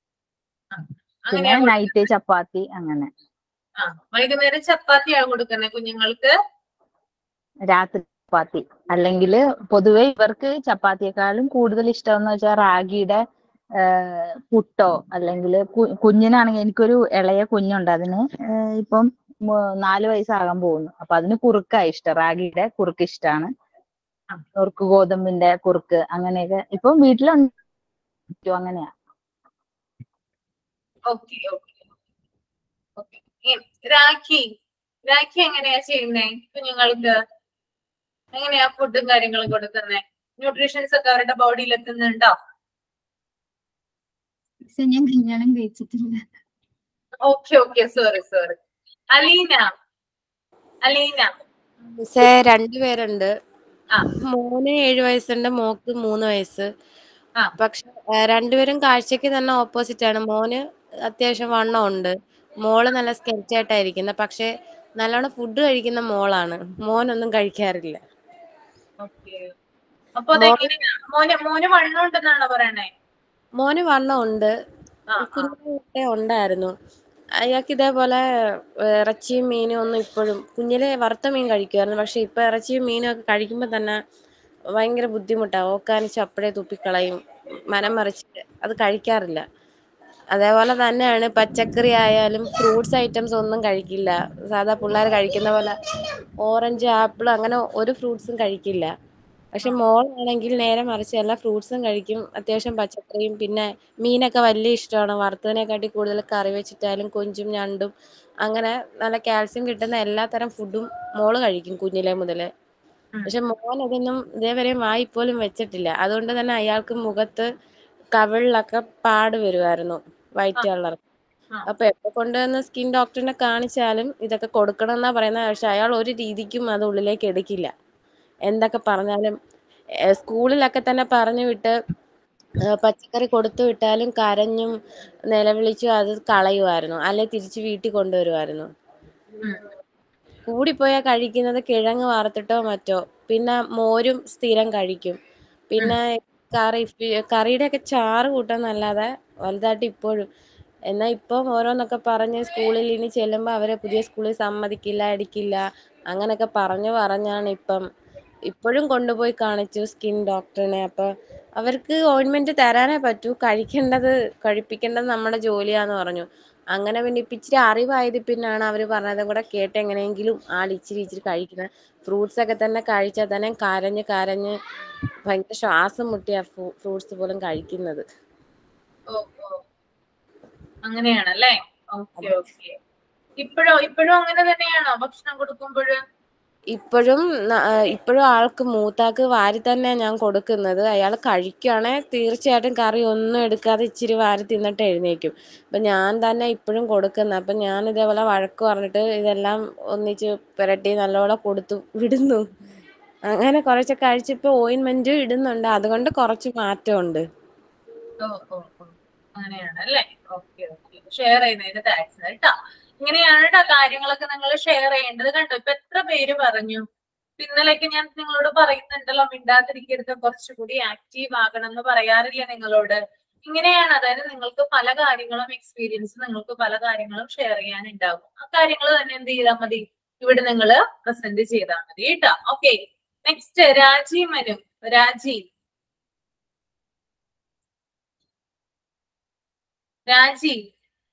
പിന്നെ നൈറ്റ് ചപ്പാത്തി അങ്ങനെ.
വൈകുന്നേരം ചപ്പാത്തിയാണ് കൊടുക്കുന്നത് കുഞ്ഞുങ്ങൾക്ക്?
രാത്രി ചപ്പാത്തി. അല്ലെങ്കിൽ പൊതുവെ ഇവർക്ക് ചപ്പാത്തിയെക്കാളും കൂടുതൽ ഇഷ്ടം എന്ന് വെച്ചാൽ റാഗിയുടെ പുട്ടോ, അല്ലെങ്കിൽ കുഞ്ഞിനാണെങ്കിൽ എനിക്കൊരു ഇളയ കുഞ്ഞുണ്ട്, അതിന് ഇപ്പം നാല് വയസ്സാകാൻ പോകുന്നു. അപ്പൊ അതിന് കുറുക്കാ ഇഷ്ടം, റാഗിയുടെ കുറുക്ക് ഇഷ്ടമാണ്, കുറുക്ക് ഗോതമ്പിന്റെ കുറുക്ക് അങ്ങനെയൊക്കെ ഇപ്പം വീട്ടിലുണ്ട്. അങ്ങനെയാ.
Okay okay okay. Rakhi Rakhi എങ്ങനെയാ ചെയ്യുന്നേ കുഞ്ഞുങ്ങൾക്ക്? എങ്ങനെയാ ഫുഡും കാര്യങ്ങളും കൊടുക്കുന്നേ? ന്യൂട്രീഷൻസ് ഒക്കെ അവരുടെ ബോഡിയിൽ എത്തുന്നുണ്ടോ?
ഞാൻ കല്യാണം കഴിച്ചിട്ടില്ല.
Okay okay sorry sorry. Aleena Aleena
മിസ്സേ രണ്ടുപേരുണ്ട്.
ആ
മോന് ഏഴ് വയസ്സുണ്ട്, മോക്ക് മൂന്ന് വയസ്സ്.
ആ
പക്ഷെ ആ, രണ്ടുപേരും കാഴ്ചക്ക് തന്നെ ഓപ്പോസിറ്റ് ആണ്. മോന് അത്യാവശ്യം വണ്ണം ഉണ്ട്, മോള് നല്ല സ്കെൽറ്റ് ആയിട്ടായിരിക്കുന്നത്. പക്ഷെ നല്ലോണം ഫുഡ് കഴിക്കുന്ന മോളാണ്, മോനൊന്നും കഴിക്കാറില്ല.
ഓക്കെ. അപ്പൊ
മോൻ
അതെങ്ങനെയാ? മോന് മോന് വണ്ണം ഉണ്ടെന്നാണോ പറയണേ?
മോന് വണ്ണം ഉണ്ട്,
ആ ആ
കുഞ്ഞിലെ ഉണ്ടായിരുന്നു. അയാൾക്ക് ഇതേപോലെ ഏ, ഇറച്ചിയും മീനും ഒന്നും ഇപ്പോഴും, കുഞ്ഞിലെ വറുത്ത മീൻ കഴിക്കുമായിരുന്നു. പക്ഷെ ഇപ്പൊ ഇറച്ചിയും മീനും ഒക്കെ കഴിക്കുമ്പോൾ തന്നെ ഭയങ്കര ബുദ്ധിമുട്ടാണ്. ഓക്കാനിച്ച് അപ്പഴേ തുപ്പിക്കളയും, മനം മറിച്ച് അത് കഴിക്കാറില്ല. അതേപോലെ തന്നെയാണ് പച്ചക്കറി ആയാലും ഫ്രൂട്ട്സ് ഐറ്റംസ് ഒന്നും കഴിക്കില്ല. സാധാ പിള്ളേർ കഴിക്കുന്ന പോലെ ഓറഞ്ച്, ആപ്പിൾ അങ്ങനെ ഒരു ഫ്രൂട്ട്സും കഴിക്കില്ല. പക്ഷെ
ആ
മോളാണെങ്കിൽ നേരെ മറിച്ച് എല്ലാ ഫ്രൂട്ട്സും കഴിക്കും, അത്യാവശ്യം പച്ചക്കറിയും. പിന്നെ മീനൊക്കെ വലിയ ഇഷ്ടമാണ്, വറുത്തതിനെക്കാട്ടി കൂടുതൽ കറി വെച്ചിട്ടായാലും കൊഞ്ചും ഞണ്ടും അങ്ങനെ നല്ല കാൽസ്യം കിട്ടുന്ന എല്ലാ തരം ഫുഡും മോള് കഴിക്കും കുഞ്ഞിലെ മുതലേ.
ഉം.
പക്ഷെ മോൻ അതൊന്നും ഇതേവരെ വായി പോലും വെച്ചിട്ടില്ല. അതുകൊണ്ട് തന്നെ അയാൾക്ക് മുഖത്ത് കവിളിലൊക്കെ പാട് വരുമായിരുന്നു,
ആ
വൈറ്റ് കളർ.
ആ
അപ്പൊ എപ്പോ കൊണ്ടുവന്ന് സ്കിൻ ഡോക്ടറിനെ കാണിച്ചാലും ഇതൊക്കെ കൊടുക്കണം എന്നാ പറയുന്നത്. പക്ഷെ അയാൾ ഒരു രീതിക്കും അത് ഉള്ളിലേക്ക് എടുക്കില്ല. എന്തൊക്കെ പറഞ്ഞാലും ഏ, സ്കൂളിലൊക്കെ തന്നെ പറഞ്ഞു വിട്ട് ഏ, പച്ചക്കറി കൊടുത്തു വിട്ടാലും കരഞ്ഞും നിലവിളിച്ചും അത് കളയുമായിരുന്നു, അല്ലെ തിരിച്ച് വീട്ടിൽ കൊണ്ടുവരുമായിരുന്നു.
ഉം.
കൂടിപ്പോയാൽ കഴിക്കുന്നത് കിഴങ്ങ് വറുത്തിട്ടോ മറ്റോ. പിന്നെ മോരും സ്ഥിരം കഴിക്കും.
ഉം.
പിന്നെ കറി ഫി- കറിയുടെയൊക്കെ ചാറ് കൂട്ടാന്നല്ലാതെ വലുതായിട്ട് ഇപ്പോഴും. എന്നാൽ ഇപ്പം ഓരോന്നൊക്കെ പറഞ്ഞ് സ്കൂളിൽ ഇനി ചെല്ലുമ്പോൾ അവരെ പുതിയ സ്കൂളിൽ സമ്മതിക്കില്ല, അടിക്കില്ല, അങ്ങനെയൊക്കെ പറഞ്ഞു പറഞ്ഞാണ് ഇപ്പം. ഇപ്പോഴും കൊണ്ടുപോയി കാണിച്ചു സ്കിൻ ഡോക്ടറിനെ. അപ്പൊ അവർക്ക് ഓയിൻമെന്റ് തരാനേ പറ്റൂ, കഴിക്കേണ്ടത് കഴിപ്പിക്കേണ്ടത് നമ്മുടെ ജോലിയാന്ന് പറഞ്ഞു. അങ്ങനെ പിന്നെ ഇപ്പം ഇച്ചിരി അറിവായത് പിന്നാണ് അവർ പറഞ്ഞതും കൂടെ കേട്ട് എങ്ങനെയെങ്കിലും ആൾ ഇച്ചിരി ഇച്ചിരി കഴിക്കുന്നത്. ഫ്രൂട്ട്സ് ഒക്കെ തന്നെ കഴിച്ചാൽ തന്നെ കരഞ്ഞ് കരഞ്ഞ് ഭയങ്കര ശ്വാസം മുട്ടിയ ഫ്രൂട്ട്സ് പോലും കഴിക്കുന്നത്.
ഓ ഓ അങ്ങനെയാണല്ലേ. Okay okay. ഇപ്പോഴോ ഇപ്പോഴും അങ്ങനെ തന്നെയാണോ ഭക്ഷണം കൊടുക്കുമ്പോഴ്?
ഇപ്പോഴും ഇപ്പോഴും ആൾക്ക് മൂത്താക്ക് വാരി തന്നെ ഞാൻ കൊടുക്കുന്നത്. അയാൾ കഴിക്കുകയാണെ തീർച്ചയായിട്ടും കറി ഒന്നും എടുക്കാതെ ഇച്ചിരി വാരി തിന്നിട്ട് എഴുന്നേക്കും. അപ്പം ഞാൻ തന്നെ ഇപ്പോഴും കൊടുക്കുന്നത്. അപ്പം ഞാൻ ഇതേപോലെ വഴക്ക് പറഞ്ഞിട്ട് ഇതെല്ലാം ഒന്നിച്ച് പുരട്ടി നല്ലോണം കൊടുത്തു വിടുന്നു. അങ്ങനെ കുറച്ചൊക്കെ കഴിച്ചിപ്പോൾ ഓയിൻമെന്റ് ഇടുന്നുണ്ട്, അതുകൊണ്ട് കുറച്ച് മാറ്റമുണ്ട്.
ഓ ഓ ഓ അങ്ങനെയാണല്ലേ. Okay okay. ഷെയർ ചെയ്യുന്നതിന് താങ്ക്സ് കേട്ടോ. ഇങ്ങനെയാണ് കേട്ടോ കാര്യങ്ങളൊക്കെ നിങ്ങൾ ഷെയർ ചെയ്യേണ്ടത്. കണ്ടോ ഇപ്പൊ എത്ര പേര് പറഞ്ഞു. ഇന്നലെയൊക്കെ ഞാൻ നിങ്ങളോട് പറയുന്നുണ്ടല്ലോ, മിണ്ടാതിരിക്കരുത്, കുറച്ചുകൂടി ആക്റ്റീവ് ആകണം എന്ന് പറയാറില്ല നിങ്ങളോട്. ഇങ്ങനെയാണ്, അതായത് നിങ്ങൾക്ക് പല കാര്യങ്ങളും എക്സ്പീരിയൻസ്, നിങ്ങൾക്ക് പല കാര്യങ്ങളും ഷെയർ ചെയ്യാനുണ്ടാകും. ആ കാര്യങ്ങൾ തന്നെ എന്ത് ചെയ്താൽ മതി, ഇവിടെ നിങ്ങൾ പ്രസന്റ് ചെയ്താൽ മതി കേട്ടോ. ഓക്കെ. നെക്സ്റ്റ് രാജീവ് മനു. രാജീവ് രാജീവ്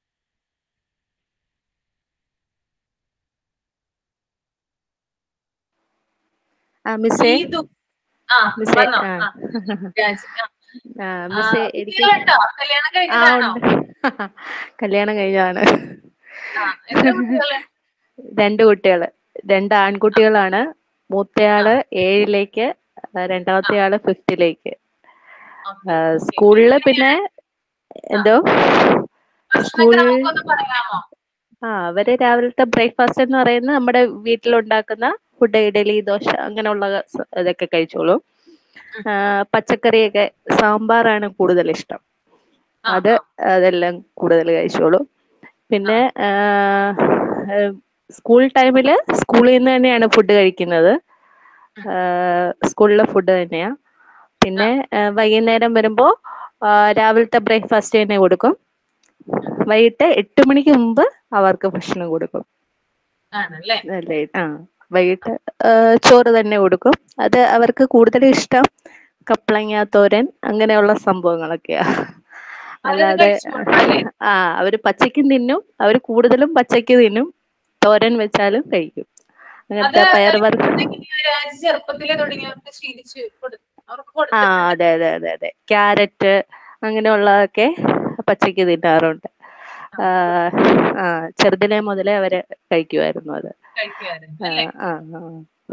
ആ മിസ്സേ
ഗീതു. ആ
മിസ്സേ
വന്നോ?
ആ
ആ രാജി. ആ.
ആ
ആ,
മിസ്സേ എനിക്ക്
കുട്ടികളുണ്ടോ? കല്യാണം
ആ
കഴിഞ്ഞതാണോ?
ഉണ്ട്. കല്യാണം കഴിഞ്ഞതാണ്.
ആ എത്ര കുട്ടികള്?
രണ്ട് കുട്ടികള്, രണ്ട്
ആ
ആൺകുട്ടികളാണ്.
ആ
മൂത്തയാള് ഏഴിലേക്ക്, ആ,
ആ
രണ്ടാമത്തെ ആള് ഫിഫ്തിലേക്ക്.
Okay okay.
സ്കൂളില് പിന്നെ
എങ്ങനെയാണ്? ആ
എന്തോ സ്കൂൾ
ഭക്ഷണക്രമമൊക്കെ ഒന്ന് പറയാമോ?
ആ അവര് രാവിലത്തെ ബ്രേക്ക്ഫാസ്റ്റ് എന്ന് പറയുന്നത് നമ്മുടെ വീട്ടിലുണ്ടാക്കുന്ന ഫുഡ്, ഇഡലി, ദോശ അങ്ങനെയുള്ള സ- ഇതൊക്കെ കഴിച്ചോളും.
ഉം.
ആ, പച്ചക്കറിയൊക്കെ, സാമ്പാറാണ് കൂടുതൽ ഇഷ്ടം.
ആ
അത്
ആ
അതെല്ലാം കൂടുതൽ കഴിച്ചോളും.
ആ
പിന്നെ ആ, ഏഹ്, സ്കൂൾ ടൈമില് സ്കൂളിൽ നിന്ന് തന്നെയാണ് ഫുഡ് കഴിക്കുന്നത്.
ഉം.
ആ, സ്കൂളിലെ ഫുഡ് തന്നെയാ.
ആ
പിന്നെ ആ, വൈകുന്നേരം വരുമ്പോ ആ, രാവിലത്തെ ബ്രേക്ക്ഫാസ്റ്റ് തന്നെ കൊടുക്കും.
ഉം.
വൈകിട്ട് എട്ട് മണിക്ക് മുമ്പ് അവർക്ക് ഭക്ഷണം കൊടുക്കും.
ആണല്ലേ.
അല്ലേ? ആ, വൈകിട്ട് ആ, ചോറ് തന്നെ കൊടുക്കും. അത് അവർക്ക് കൂടുതലും ഇഷ്ടം കപ്ലങ്ങ തോരൻ അങ്ങനെയുള്ള സംഭവങ്ങളൊക്കെയാ.
അവരത്
അല്ലാതെ
കഴിച്ചോളും അല്ലേ?
ആ അവര് പച്ചക്കും തിന്നും, അവര് കൂടുതലും പച്ചക്ക് തിന്നും, തോരൻ വെച്ചാലും കഴിക്കും.
അത്
അങ്ങനത്തെ പയർ വർ
അതെങ്ങനെയാ രാജി ചെറുപ്പത്തിലേ തുടങ്ങി അവർക്ക് ശീലിച്ച് കൊടു അവർക്ക്
ആ
കൊടുത്തിട്ടുണ്ട്?
അതെ അതെ അതെ അതെ ക്യാരറ്റ് അങ്ങനെയുള്ളതൊക്കെ പച്ചക്ക് തിന്നാറുണ്ട്.
ആ,
ആ,
good.
ആ ചെറുതിലെ മുതലേ അവര് കഴിക്കുമായിരുന്നു അത്.
കഴിക്കുമായിരുന്നു
ആ
അല്ലേ?
ആ ആ.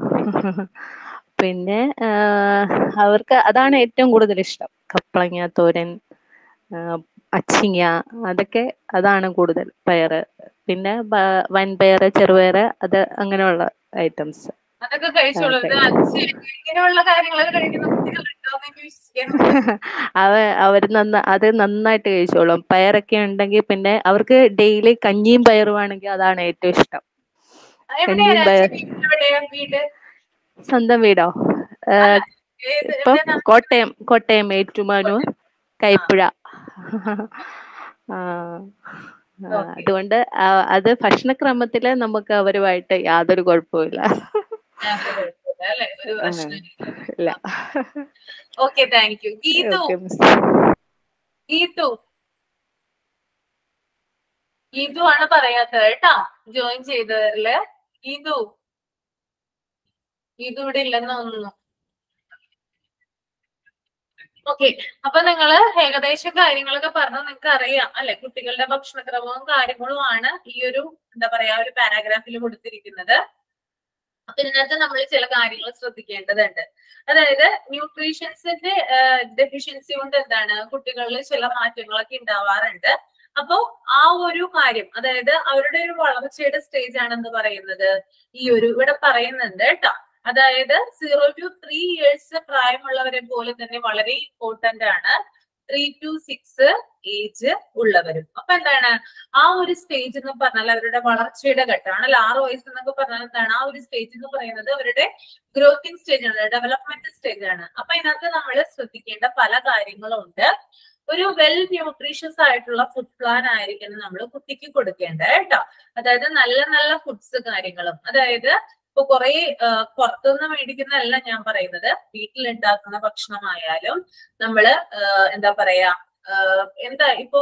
പിന്നെ ആ, അവർക്ക് അതാണ് ഏറ്റവും കൂടുതൽ ഇഷ്ടം, കപ്ലങ്ങ തോരൻ, ആ, അച്ചിങ്ങ, അതൊക്കെ അതാണ് കൂടുതൽ. പയറ്, പിന്നെ ബ- വൻപയറ്, ചെറുപയറ്, അത് അങ്ങനെയുള്ള ഐറ്റംസ്.
അതൊക്കെ കഴിച്ചോളൂ. ഇത് അഞ്ച് ഇങ്ങനെയുള്ള കാര്യങ്ങളൊക്കെ കഴിക്കുന്ന കുട്ടികളുണ്ടോ എന്ന് എനിക്ക് വിശ്വസിക്കാൻ പറ്റും.
അവ അവര് നന്ന അത് നന്നായിട്ട് കഴിച്ചോളും. പയറൊക്കെ ഉണ്ടെങ്കിൽ പിന്നെ അവർക്ക് ഡെയിലി കഞ്ഞിയും പയറും ആണെങ്കിൽ അതാണ് ഏറ്റവും ഇഷ്ടം. കഞ്ഞിയും
എവിടെയാ
പയർ.
എവിടെയാ വീട്?
സ്വന്തം വീടോ?
അല്ല,
ഏഹ്
ഏത്
ഇപ്പം
എവിടെയാ?
കോട്ടയം കോട്ടയം ഏറ്റുമാനൂർ കൈപ്പുഴ. ആ ആ,
ഓക്കെ,
അതുകൊണ്ട് ആ, അത് ഭക്ഷണക്രമത്തില് നമുക്ക് അവരുമായിട്ട് യാതൊരു കുഴപ്പമില്ല.
യാതൊരു കുഴപ്പമില്ല അല്ലെ, ഒരു
ആ,
പ്രശ്നമില്ല.
ഇല്ല.
Okay, thank you. Geethu,
okay miss.
Geethu Geethu ആണ് പറയാത്തത് കേട്ടാ, ജോയിൻ ചെയ്തവരില്. ഗീതു ഗീതു ഇവിടെ ഇല്ലെന്ന് തോന്നുന്നു. ഓക്കെ, അപ്പൊ നിങ്ങള് ഏകദേശം കാര്യങ്ങളൊക്കെ പറഞ്ഞു. നിങ്ങൾക്ക് അറിയാം അല്ലെ, കുട്ടികളുടെ ഭക്ഷണക്രമവും കാര്യങ്ങളും ആണ് ഈ ഒരു എന്താ പറയാ ഒരു പാരാഗ്രാഫിൽ കൊടുത്തിരിക്കുന്നത്. അപ്പൊ ഇതിനകത്ത് നമ്മൾ ചില കാര്യങ്ങൾ ശ്രദ്ധിക്കേണ്ടതുണ്ട്. അതായത് ന്യൂട്രീഷൻസിന്റെ ഡെഫിഷ്യൻസി കൊണ്ട് എന്താണ് കുട്ടികളിൽ ചില മാറ്റങ്ങളൊക്കെ ഉണ്ടാവാറുണ്ട്. അപ്പോ ആ ഒരു കാര്യം, അതായത് അവരുടെ ഒരു വളർച്ചയുടെ സ്റ്റേജ് ആണെന്ന് പറയുന്നത് ഈ ഒരു ഇവിടെ പറയുന്നുണ്ട് കേട്ടോ. അതായത് സീറോ ടു ത്രീ ഇയേഴ്സ് പ്രായമുള്ളവരെ പോലെ തന്നെ വളരെ ഇമ്പോർട്ടന്റ് ആണ് ത്രീ ടു സിക്സ് ഏജ് ഉള്ളവരും. അപ്പൊ എന്താണ് ആ ഒരു സ്റ്റേജ് എന്ന് പറഞ്ഞാൽ അവരുടെ വളർച്ചയുടെ ഘട്ടമാണ് അല്ല. ആറ് വയസ്സ് എന്നൊക്കെ പറഞ്ഞാൽ എന്താണ് ആ ഒരു സ്റ്റേജ് എന്ന് പറയുന്നത് അവരുടെ ഗ്രോത്തിങ് സ്റ്റേജ് ആണ്, ഡെവലപ്മെന്റ് സ്റ്റേജ് ആണ്. അപ്പൊ ഇതിനകത്ത് നമ്മൾ ശ്രദ്ധിക്കേണ്ട പല കാര്യങ്ങളും ഉണ്ട്. ഒരു വെൽ ന്യൂട്രീഷ്യസ് ആയിട്ടുള്ള ഫുഡ് പ്ലാൻ ആയിരിക്കണം നമ്മൾ കുട്ടിക്ക് കൊടുക്കേണ്ടത് കേട്ടോ. അതായത് നല്ല നല്ല ഫുഡ്സ് കാര്യങ്ങളും, അതായത് ഇപ്പൊ കുറെ പുറത്തുനിന്ന് മേടിക്കുന്നതല്ല ഞാൻ പറയുന്നത്, വീട്ടിലുണ്ടാക്കുന്ന ഭക്ഷണമായാലും നമ്മള് എന്താ പറയാ എന്താ ഇപ്പോ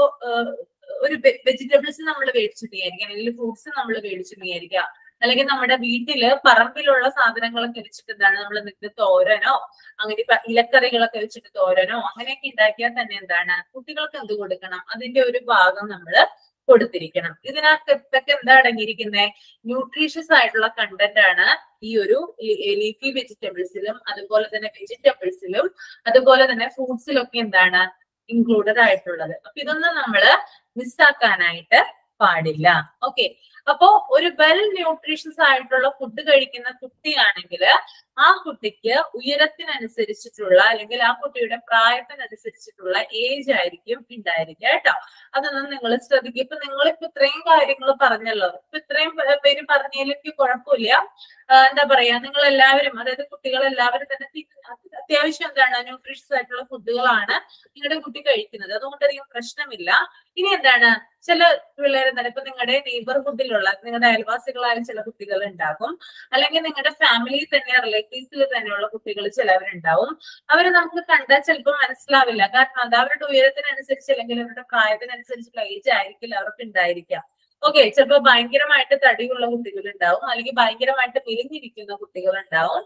ഒരു വെജിറ്റബിൾസ് നമ്മൾ മേടിച്ചു വിചാരിക്കാം, അല്ലെങ്കിൽ ഫ്രൂട്ട്സ് നമ്മൾ മേടിച്ചു വിചാരിക്കാം, അല്ലെങ്കിൽ നമ്മുടെ വീട്ടില് പറമ്പിലുള്ള സാധനങ്ങളൊക്കെ വെച്ചിട്ട് എന്താണ് നമ്മൾ നിൽക്കുന്ന തോരനോ അങ്ങനെ ഇലക്കറികളൊക്കെ വെച്ചിട്ട് തോരനോ അങ്ങനെയൊക്കെ ഉണ്ടാക്കിയാൽ തന്നെ എന്താണ് കുട്ടികൾക്ക് എന്ത് കൊടുക്കണം, അതിന്റെ ഒരു ഭാഗം നമ്മൾ കൊടുത്തിരിക്കണം. ഇതിനകത്തൊക്കെ എന്താ അടങ്ങിയിരിക്കുന്നത്, ന്യൂട്രീഷ്യസ് ആയിട്ടുള്ള കണ്ടന്റ് ആണ് ഈ ഒരു ലീഫി വെജിറ്റബിൾസിലും അതുപോലെ തന്നെ വെജിറ്റബിൾസിലും അതുപോലെ തന്നെ ഫ്രൂട്ട്സിലൊക്കെ എന്താണ് ഇൻക്ലൂഡഡ് ആയിട്ടുള്ളത്. അപ്പൊ ഇതൊന്നും നമ്മള് മിസ്സാക്കാനായിട്ട് പാടില്ല. ഓക്കെ, അപ്പോ ഒരു വെൽ ന്യൂട്രീഷ്യസ് ആയിട്ടുള്ള ഫുഡ് കഴിക്കുന്ന കുട്ടിയാണെങ്കിൽ ആ കുട്ടിക്ക് ഉയരത്തിനനുസരിച്ചിട്ടുള്ള അല്ലെങ്കിൽ ആ കുട്ടിയുടെ പ്രായത്തിനനുസരിച്ചിട്ടുള്ള ഏജ് ആയിരിക്കും ഉണ്ടായിരിക്കുക കേട്ടോ. അതൊന്നും നിങ്ങൾ ശ്രദ്ധിക്കുക. ഇപ്പൊ നിങ്ങളിപ്പോ ഇത്രയും കാര്യങ്ങൾ പറഞ്ഞല്ലോ, ഇപ്പൊ ഇത്രയും പേര് പറഞ്ഞതിലേക്ക് കുഴപ്പമില്ല. എന്താ പറയാ, നിങ്ങൾ എല്ലാവരും അതായത് കുട്ടികൾ എല്ലാവരും തന്നെ അത്യാവശ്യം എന്താണ് ന്യൂട്രീഷ്യസ് ആയിട്ടുള്ള ഫുഡുകളാണ് നിങ്ങളുടെ കുട്ടി കഴിക്കുന്നത്. അതുകൊണ്ട് അധികം പ്രശ്നമില്ല. ഇനി എന്താണ് ചില പിള്ളേർ എന്താണ് ഇപ്പൊ നിങ്ങളുടെ നെയ്ബർഹുഡിലുള്ള നിങ്ങളുടെ അയൽവാസികളായ ചില കുട്ടികൾ ഉണ്ടാകും, അല്ലെങ്കിൽ നിങ്ങളുടെ ഫാമിലിയിൽ തന്നെ റിലേറ്റീവ്സിൽ തന്നെയുള്ള കുട്ടികൾ ചിലവരുണ്ടാവും. അവര് നമുക്ക് കണ്ടാൽ ചിലപ്പോൾ മനസ്സിലാവില്ല. കാരണം അത് അവരുടെ ഉയരത്തിനനുസരിച്ച് അല്ലെങ്കിൽ അവരുടെ പ്രായത്തിനനുസരിച്ചുള്ള ഏജ് ആയിരിക്കില്ല അവർക്ക് ഉണ്ടായിരിക്കാം. ഓക്കെ, ചിലപ്പോൾ ഭയങ്കരമായിട്ട് തടിയുള്ള കുട്ടികൾ ഉണ്ടാവും, അല്ലെങ്കിൽ ഭയങ്കരമായിട്ട് മെലിഞ്ഞിരിക്കുന്ന കുട്ടികൾ ഉണ്ടാവും.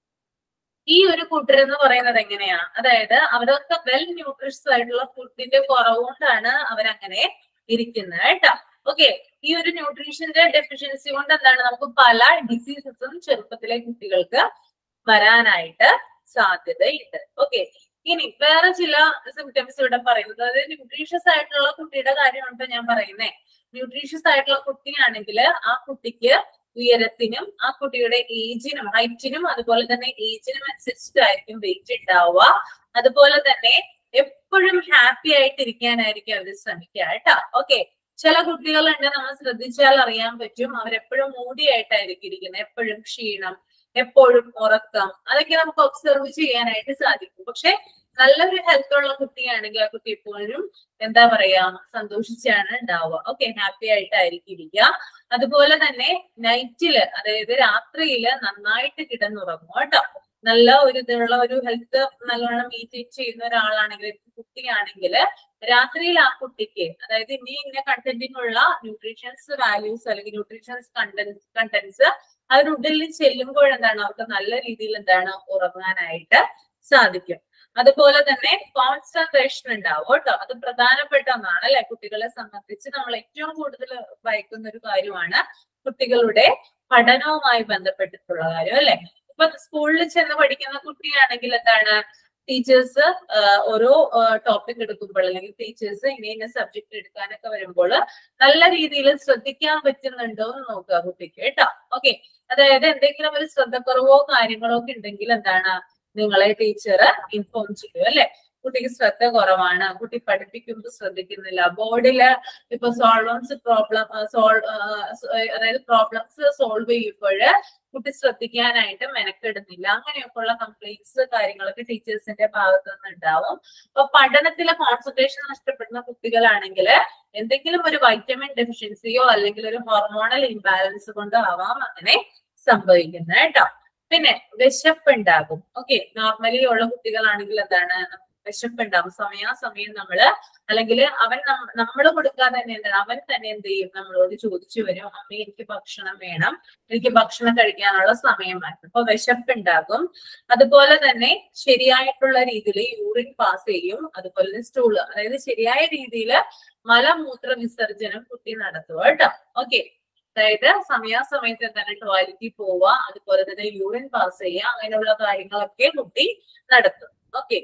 ഈ ഒരു കൂട്ടരെന്ന് പറയുന്നത് എങ്ങനെയാ, അതായത് അവരൊക്കെ വെൽ ന്യൂട്രീഷ്യസ് ആയിട്ടുള്ള ഫുഡിന്റെ കുറവുകൊണ്ടാണ് അവരങ്ങനെ ഇരിക്കുന്നത് കേട്ടോ. ഓക്കെ, ഈ ഒരു ന്യൂട്രീഷന്റെ ഡെഫിഷ്യൻസി കൊണ്ട് എന്താണ് നമുക്ക് പല ഡിസീസസും ചെറുപ്പത്തിലെ കുട്ടികൾക്ക് വരാനായിട്ട് സാധ്യതയുണ്ട്. ഓക്കെ, ഇനി വേറെ ചില സിംറ്റംസ് ഇവിടെ പറയുന്നത്, അതായത് ന്യൂട്രീഷ്യസ് ആയിട്ടുള്ള കുട്ടിയുടെ കാര്യമാണ് ഞാൻ പറയുന്നേ. ന്യൂട്രീഷ്യസ് ആയിട്ടുള്ള കുട്ടിയാണെങ്കിൽ ആ കുട്ടിക്ക് ഉയരത്തിനും ആ കുട്ടിയുടെ ഏജിനും ഹൈറ്റിനും അതുപോലെ തന്നെ ഏജിനും അനുസരിച്ചിട്ടായിരിക്കും വെയിറ്റ് ഉണ്ടാവുക. അതുപോലെ തന്നെ എപ്പോഴും ഹാപ്പി ആയിട്ടിരിക്കാനായിരിക്കും അവർ ശ്രമിക്കുക കേട്ടോ. ഓക്കെ, ചില കുട്ടികളുണ്ട് നമ്മൾ ശ്രദ്ധിച്ചാൽ അറിയാൻ പറ്റും, അവരെപ്പോഴും മൂടി ആയിട്ടായിരിക്കും ഇരിക്കുന്നത്, എപ്പോഴും ക്ഷീണം, എപ്പോഴും ഉറക്കം, അതൊക്കെ നമുക്ക് ഒബ്സർവ് ചെയ്യാനായിട്ട് സാധിക്കും. പക്ഷെ നല്ലൊരു ഹെൽത്ത് ഉള്ള കുട്ടിയാണെങ്കിൽ ആ കുട്ടി എപ്പോഴും എന്താ പറയാ സന്തോഷിച്ചാണ് ഉണ്ടാവുക. ഓക്കെ, ഹാപ്പി ആയിട്ടായിരിക്കും ഇരിക്കുക. അതുപോലെ തന്നെ നൈറ്റില് അതായത് രാത്രിയില് നന്നായിട്ട് കിടന്നുറങ്ങും കേട്ടോ. നല്ല ഒരു ഇതുള്ള ഒരു ഹെൽത്ത് നല്ലോണം മെയിൻറ്റെയിൻ ചെയ്യുന്ന ഒരാളാണെങ്കിൽ കുട്ടിയാണെങ്കിൽ രാത്രിയിൽ ആ കുട്ടിക്ക് അതായത് ഇനി ഇങ്ങനെ കണ്ടന്റിനുള്ള ന്യൂട്രീഷ്യൻസ് വാല്യൂസ് അല്ലെങ്കിൽ ന്യൂട്രീഷ്യൻസ് കണ്ടന്റ് കണ്ടന്റ്സ് അവരുടെ ഉള്ളിൽ ചെല്ലുമ്പോൾ എന്താണ് അവർക്ക് നല്ല രീതിയിൽ എന്താണ് ഉറങ്ങാനായിട്ട് സാധിക്കും. അതുപോലെ തന്നെ കോൺസെൻട്രേഷൻ ഉണ്ടാവും കേട്ടോ. അത് പ്രധാനപ്പെട്ട ഒന്നാണ് അല്ലെ, കുട്ടികളെ സംബന്ധിച്ച് നമ്മൾ ഏറ്റവും കൂടുതൽ ഭയക്കുന്ന ഒരു കാര്യമാണ് കുട്ടികളുടെ പഠനവുമായി ബന്ധപ്പെട്ടിട്ടുള്ള കാര്യം അല്ലെ. ഇപ്പൊ സ്കൂളിൽ ചെന്ന് പഠിക്കുന്ന കുട്ടിയാണെങ്കിൽ എന്താണ് ടീച്ചേഴ്സ് ഓരോ ടോപ്പിക് എടുക്കുമ്പോൾ അല്ലെങ്കിൽ ടീച്ചേഴ്സ് ഇങ്ങനെ ഇന്ന സബ്ജക്ട് എടുക്കാനൊക്കെ വരുമ്പോൾ നല്ല രീതിയിൽ ശ്രദ്ധിക്കാൻ പറ്റുന്നുണ്ടോ എന്ന് നോക്കുക കുട്ടിക്ക് കേട്ടോ. ഓക്കെ, അതായത് എന്തെങ്കിലും ഒരു ശ്രദ്ധക്കുറവോ കാര്യങ്ങളോ ഒക്കെ ഉണ്ടെങ്കിൽ എന്താണ് നിങ്ങളെ ടീച്ചർ ഇൻഫോം ചെയ്യും അല്ലെ. കുട്ടിക്ക് ശ്രദ്ധ കുറവാണ്, കുട്ടി പഠിപ്പിക്കുമ്പോൾ ശ്രദ്ധിക്കുന്നില്ല, ബോർഡില് ഇപ്പൊ സോൾവൻസ് പ്രോബ്ലം സോൾവ് അതായത് പ്രോബ്ലംസ് സോൾവ് ചെയ്യുമ്പോൾ കുട്ടി ശ്രദ്ധിക്കാനായിട്ട് മെനക്കെടുന്നില്ല, അങ്ങനെയൊക്കെയുള്ള കംപ്ലൈന്റ്സ് കാര്യങ്ങളൊക്കെ ടീച്ചേഴ്സിന്റെ ഭാഗത്തു നിന്ന് ഉണ്ടാവും. അപ്പൊ പഠനത്തിലെ കോൺസെൻട്രേഷൻ നഷ്ടപ്പെടുന്ന കുട്ടികളാണെങ്കിൽ എന്തെങ്കിലും ഒരു വൈറ്റമിൻ ഡെഫിഷ്യൻസിയോ അല്ലെങ്കിൽ ഒരു ഹോർമോണൽ ഇംബാലൻസ് കൊണ്ടോ ആവാം അങ്ങനെ സംഭവിക്കുന്നത് കേട്ടോ. പിന്നെ വിശപ്പുണ്ടാകും. ഓക്കെ, നോർമലി ഉള്ള കുട്ടികളാണെങ്കിൽ എന്താണ് വിശപ്പുണ്ടാകും. സമയാസമയം നമ്മള് അല്ലെങ്കിൽ അവൻ നമ്മൾ കൊടുക്കാതെ തന്നെ എന്താണ് അവൻ തന്നെ എന്ത് ചെയ്യും, നമ്മളോട് ചോദിച്ചു വരും, അമ്മ എനിക്ക് ഭക്ഷണം വേണം, എനിക്ക് ഭക്ഷണം കഴിക്കാനുള്ള സമയമാണ്. അപ്പൊ വിശപ്പുണ്ടാകും. അതുപോലെ തന്നെ ശരിയായിട്ടുള്ള രീതിയിൽ യൂറിൻ പാസ് ചെയ്യും, അതുപോലെ തന്നെ സ്റ്റൂള് അതായത് ശരിയായ രീതിയിൽ മലമൂത്ര വിസർജനം കുട്ടി നടത്തുക കേട്ടോ. ഓക്കെ, അതായത് സമയാസമയത്ത് എന്താണ് ടോയ്ലറ്റിൽ പോവുക, അതുപോലെ തന്നെ യൂറിൻ പാസ് ചെയ്യുക, അങ്ങനെയുള്ള കാര്യങ്ങളൊക്കെ കുട്ടി നടത്തും. ഓക്കെ,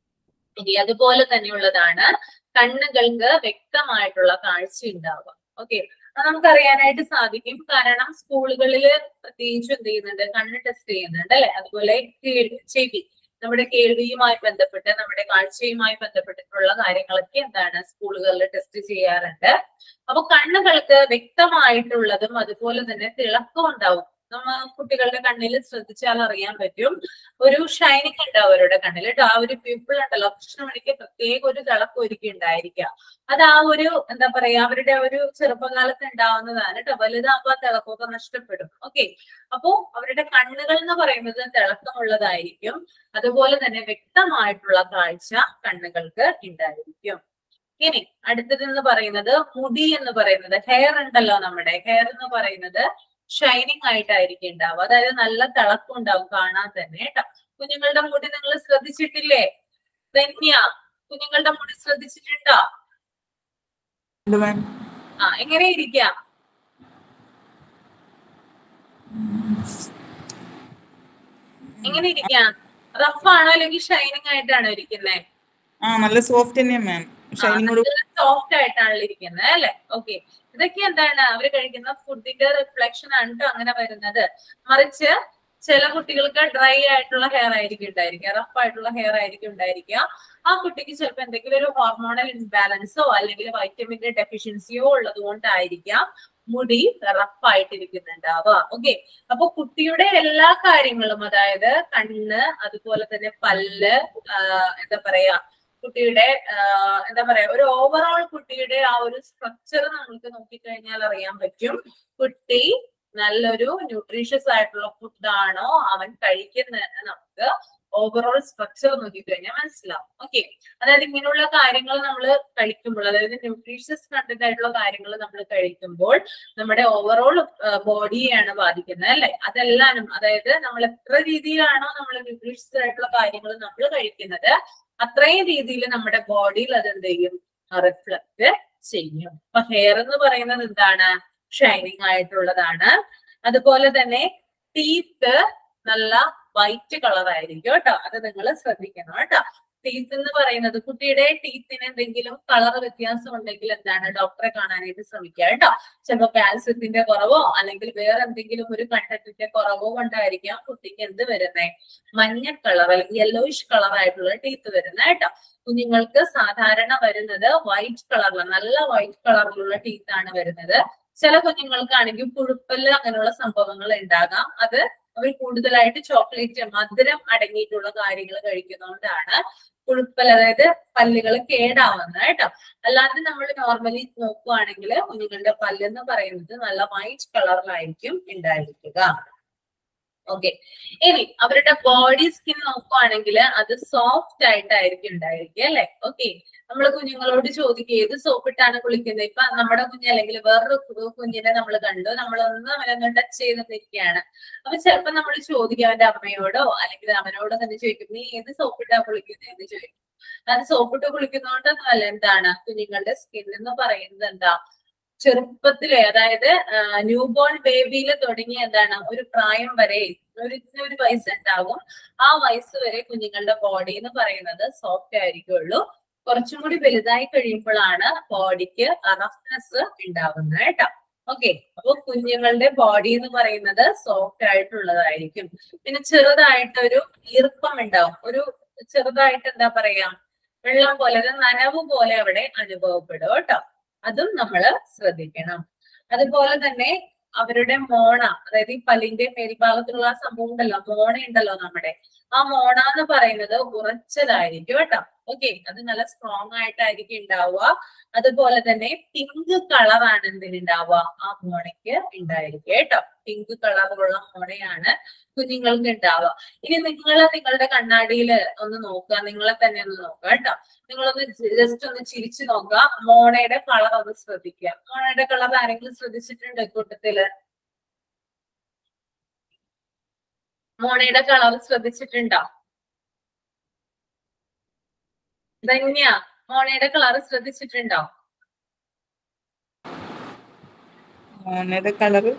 ഇനി അതുപോലെ തന്നെയുള്ളതാണ് കണ്ണുകൾക്ക് വ്യക്തമായിട്ടുള്ള കാഴ്ച ഉണ്ടാവുക. ഓക്കെ, അത് നമുക്കറിയാനായിട്ട് സാധിക്കും. കാരണം സ്കൂളുകളിൽ പ്രത്യേകിച്ചും എന്ത് ചെയ്യുന്നുണ്ട്, കണ്ണ് ടെസ്റ്റ് ചെയ്യുന്നുണ്ട് അല്ലെ. അതുപോലെ ചെവി, നമ്മുടെ കേൾവിയുമായി ബന്ധപ്പെട്ട് നമ്മുടെ കാഴ്ചയുമായി ബന്ധപ്പെട്ടിട്ടുള്ള കാര്യങ്ങളൊക്കെ എന്താണ് സ്കൂളുകളിൽ ടെസ്റ്റ് ചെയ്യാറുണ്ട്. അപ്പൊ കണ്ണുകൾക്ക് വ്യക്തമായിട്ടുള്ളതും അതുപോലെ തന്നെ തിളക്കം ഉണ്ടാവും. നമ്മ കുട്ടികളുടെ കണ്ണിൽ ശ്രദ്ധിച്ചാൽ അറിയാൻ പറ്റും, ഒരു ഷൈനിങ് ഉണ്ട് അവരുടെ കണ്ണിൽ കേട്ടോ. ആ ഒരു പീപ്പിൾ ഉണ്ടല്ലോ, കൃഷ്ണമണിക്ക് പ്രത്യേക ഒരു തിളക്കം ഒരുക്കി ഉണ്ടായിരിക്കുക. അത് ആ ഒരു എന്താ പറയാ അവരുടെ ഒരു ചെറുപ്പകാലത്ത് ഉണ്ടാവുന്നതാണ് കേട്ടോ. വലുതാകുമ്പോൾ ആ തിളക്കമൊക്കെ നഷ്ടപ്പെടും. ഓക്കെ, അപ്പോ അവരുടെ കണ്ണുകൾ എന്ന് പറയുന്നത് തിളക്കമുള്ളതായിരിക്കും. അതുപോലെ തന്നെ വ്യക്തമായിട്ടുള്ള കാഴ്ച കണ്ണുകൾക്ക് ഉണ്ടായിരിക്കും. ഇനി അടുത്തതെന്ന് പറയുന്നത് മുടി എന്ന് പറയുന്നത്, ഹെയർ ഉണ്ടല്ലോ, നമ്മുടെ ഹെയർ എന്ന് പറയുന്നത് ഷൈനിങ് ആയിട്ടായിരിക്കും ഉണ്ടാവുക. അതായത് നല്ല തിളക്കം ഉണ്ടാവും കാണാൻ തന്നെ കേട്ടോ. കുഞ്ഞുങ്ങളുടെ മുടി നിങ്ങൾ ശ്രദ്ധിച്ചിട്ടില്ലേ? ധന്യ, കുഞ്ഞുങ്ങളുടെ മുടി ശ്രദ്ധിച്ചിട്ടുണ്ടോ? ആ, എങ്ങനെ ഇരിക്കാം? എങ്ങനെ ഇരിക്കാം? റഫാണോ അല്ലെങ്കിൽ ഷൈനിങ് ആയിട്ടാണോ ഇരിക്കുന്നത്?
ആ, നല്ല സോഫ്റ്റ് തന്നെയാ മാം.
സോഫ്റ്റ് ആയിട്ടാണല്ലോ ഇരിക്കുന്നത് അല്ലെ. ഓക്കെ, ഇതൊക്കെ എന്താണ് അവര് കഴിക്കുന്ന ഫുഡിന്റെ റിഫ്ലക്ഷൻ ആണ് ട്ടോ അങ്ങനെ വരുന്നത്. മറിച്ച് ചില കുട്ടികൾക്ക് ഡ്രൈ ആയിട്ടുള്ള ഹെയർ ആയിരിക്കും ഉണ്ടായിരിക്കുക, റഫ് ആയിട്ടുള്ള ഹെയർ ആയിരിക്കും ഉണ്ടായിരിക്കുക. ആ കുട്ടിക്ക് ചിലപ്പോൾ എന്തെങ്കിലും ഒരു ഹോർമോണൽ ഇൻബാലൻസോ അല്ലെങ്കിൽ വൈറ്റമിന്റെ ഡെഫിഷ്യൻസിയോ ഉള്ളത് കൊണ്ടായിരിക്കാം മുടി റഫ് ആയിട്ടിരിക്കുന്നുണ്ടാവുക. ഓക്കെ, അപ്പൊ കുട്ടിയുടെ എല്ലാ കാര്യങ്ങളും അതായത് കണ്ണ്, അതുപോലെ തന്നെ പല്ല്, എന്താ പറയാ കുട്ടിയുടെ എന്താ പറയാ ഒരു ഓവറോൾ കുട്ടിയുടെ ആ ഒരു സ്ട്രക്ചർ നമുക്ക് നോക്കിക്കഴിഞ്ഞാൽ അറിയാൻ പറ്റും കുട്ടി നല്ലൊരു ന്യൂട്രീഷ്യസ് ആയിട്ടുള്ള ഫുഡാണോ അവൻ കഴിക്കുന്നതെന്ന് നമുക്ക് ഓവറോൾ സ്ട്രക്ചർ നോക്കിക്കഴിഞ്ഞാൽ മനസ്സിലാവും. ഓക്കെ, അതായത് ഇങ്ങനെയുള്ള കാര്യങ്ങൾ നമ്മൾ കഴിക്കുമ്പോൾ, അതായത് ന്യൂട്രീഷ്യസ് കണ്ടന്റ് ആയിട്ടുള്ള കാര്യങ്ങൾ നമ്മൾ കഴിക്കുമ്പോൾ നമ്മുടെ ഓവറോൾ ബോഡിയെയാണ് ബാധിക്കുന്നത് അല്ലെ. അതെല്ലാനും അതായത് നമ്മൾ എത്ര രീതിയിലാണോ നമ്മൾ ന്യൂട്രീഷ്യസ് ആയിട്ടുള്ള കാര്യങ്ങൾ നമ്മൾ കഴിക്കുന്നത് അത്രയും രീതിയിൽ നമ്മുടെ ബോഡിയിൽ അത് എന്ത് ചെയ്യും, റിഫ്ലക്ട് ചെയ്യും. അപ്പൊ ഹെയർ എന്ന് പറയുന്നത് എന്താണ്, ഷൈനിങ് ആയിട്ടുള്ളതാണ്. അതുപോലെ തന്നെ ടീത്ത് നല്ല വൈറ്റ് കളർ ആയിരിക്കും കേട്ടോ. അത് നിങ്ങൾ ശ്രദ്ധിക്കണം കേട്ടോ. ടീത്ത് എന്ന് പറയുന്നത് കുട്ടിയുടെ ടീത്തിന് എന്തെങ്കിലും കളർ വ്യത്യാസം ഉണ്ടെങ്കിൽ എന്താണ് ഡോക്ടറെ കാണാനായിട്ട് ശ്രമിക്കുക കേട്ടോ. ചിലപ്പോൾ കാൽസ്യത്തിന്റെ കുറവോ അല്ലെങ്കിൽ വേറെ എന്തെങ്കിലും ഒരു കണ്ടന്റിന്റെ കുറവോ കൊണ്ടായിരിക്കാം കുട്ടിക്ക് എന്ത് വരുന്നത്, മഞ്ഞ കളർ അല്ലെങ്കിൽ യെല്ലോയിഷ് കളർ ആയിട്ടുള്ള ടീത്ത് വരുന്നത് കേട്ടോ. കുഞ്ഞുങ്ങൾക്ക് സാധാരണ വരുന്നത് വൈറ്റ് കളറിലുള്ള നല്ല വൈറ്റ് കളറിലുള്ള ടീത്ത് ആണ് വരുന്നത്. ചില കുഞ്ഞുങ്ങൾക്കാണെങ്കിൽ പുഴുപ്പല് അങ്ങനെയുള്ള സംഭവങ്ങൾ ഉണ്ടാകാം. അത് അവർ കൂടുതലായിട്ട് ചോക്ലേറ്റ് മധുരം അടങ്ങിയിട്ടുള്ള കാര്യങ്ങൾ കഴിക്കുന്നതുകൊണ്ടാണ് പുഴുപ്പൽ അതായത് പല്ലുകൾ കേടാവുന്നത് കേട്ടോ. അല്ലാതെ നമ്മൾ നോർമലി നോക്കുവാണെങ്കിൽ കുഞ്ഞുങ്ങളുടെ പല്ലെന്ന് പറയുന്നത് നല്ല വൈറ്റ് കളറിലായിരിക്കും ഉണ്ടായിരിക്കുക. ഓക്കെ, ഇനി അവരുടെ ബോഡി സ്കിൻ നോക്കുവാണെങ്കിൽ അത് സോഫ്റ്റ് ആയിട്ടായിരിക്കും ഉണ്ടായിരിക്കുക അല്ലെ. ഓക്കെ, നമ്മൾ കുഞ്ഞുങ്ങളോട് ചോദിക്കുക ഏത് സോപ്പിട്ടാണ് കുളിക്കുന്നത്. ഇപ്പൊ നമ്മുടെ കുഞ്ഞ് അല്ലെങ്കിൽ വേറൊരു കുഞ്ഞിനെ നമ്മൾ കണ്ടു, നമ്മളൊന്ന് അവനൊന്ന് ടച്ച് ചെയ്തിരിക്കുകയാണ്. അപ്പൊ ചിലപ്പോ നമ്മൾ ചോദിക്കും അവന്റെ അമ്മയോടോ അല്ലെങ്കിൽ അവനോടോ തന്നെ ചോദിക്കും നീ ഏത് സോപ്പിട്ടാ കുളിക്കുന്നത് എന്ന് ചോദിക്കും. അത് സോപ്പിട്ട് കുളിക്കുന്നതുകൊണ്ടൊന്നുമല്ല, എന്താണ് കുഞ്ഞുങ്ങളുടെ സ്കിൻ എന്ന് പറയുന്നത് എന്താ ചെറുപ്പത്തിലെ, അതായത് ന്യൂ ബോൺ ബേബിയിൽ തുടങ്ങി എന്താണ് ഒരു പ്രായം വരെ ഒരു ഒരു വയസ്സുണ്ടാകും. ആ വയസ്സ് വരെ കുഞ്ഞുങ്ങളുടെ ബോഡി എന്ന് പറയുന്നത് സോഫ്റ്റ് ആയിരിക്കുള്ളൂ. കുറച്ചും കൂടി വലുതായി കഴിയുമ്പോഴാണ് ബോഡിക്ക് റഫ്നെസ് ഉണ്ടാകുന്നത് കേട്ടോ. ഓക്കെ, അപ്പൊ കുഞ്ഞുങ്ങളുടെ ബോഡി എന്ന് പറയുന്നത് സോഫ്റ്റ് ആയിട്ടുള്ളതായിരിക്കും. പിന്നെ ചെറുതായിട്ടൊരു ഈർപ്പം ഉണ്ടാവും, ഒരു ചെറുതായിട്ട് എന്താ പറയാ വെള്ളം പോലെ, ഒരു നനവ് പോലെ അവിടെ അനുഭവപ്പെടും കേട്ടോ. അതും നമ്മൾ ശ്രദ്ധിക്കണം. അതുപോലെ തന്നെ അവരുടെ മോണ, അതായത് ഈ പല്ലിന്റെ മേൽഭാഗത്തുള്ള ആ സംഭവം ഉണ്ടല്ലോ, മോണ ഉണ്ടല്ലോ നമ്മുടെ, ആ മോണ എന്ന് പറയുന്നത് ഉറച്ചതായിരിക്കും കേട്ടോ. ഓക്കെ, അത് നല്ല സ്ട്രോങ് ആയിട്ടായിരിക്കും ഉണ്ടാവുക. അതുപോലെ തന്നെ പിങ്ക് കളറാണ് എന്തിനുണ്ടാവുക, ആ മോണയ്ക്ക് ഉണ്ടായിരിക്കും കേട്ടോ. പിങ്ക് കളറുള്ള മോണയാണ് കുഞ്ഞുങ്ങൾക്ക് ഉണ്ടാവുക. ഇനി നിങ്ങൾ നിങ്ങളുടെ കണ്ണാടിയിൽ ഒന്ന് നോക്കുക, നിങ്ങളെ തന്നെ ഒന്ന് നോക്കുക കേട്ടോ. നിങ്ങളൊന്ന് ജസ്റ്റ് ഒന്ന് ചിരിച്ചു നോക്കുക, മോണയുടെ കളർ ഒന്ന് ശ്രദ്ധിക്കുക. മോണയുടെ കളർ ആരെങ്കിലും ശ്രദ്ധിച്ചിട്ടുണ്ട് കൂട്ടത്തില്? മോണയുടെ കളർ ശ്രദ്ധിച്ചിട്ടുണ്ടോ? ധന്യ, മോണയുടെ കളർ ശ്രദ്ധിച്ചിട്ടുണ്ടോ?
മോണയുടെ കളറ്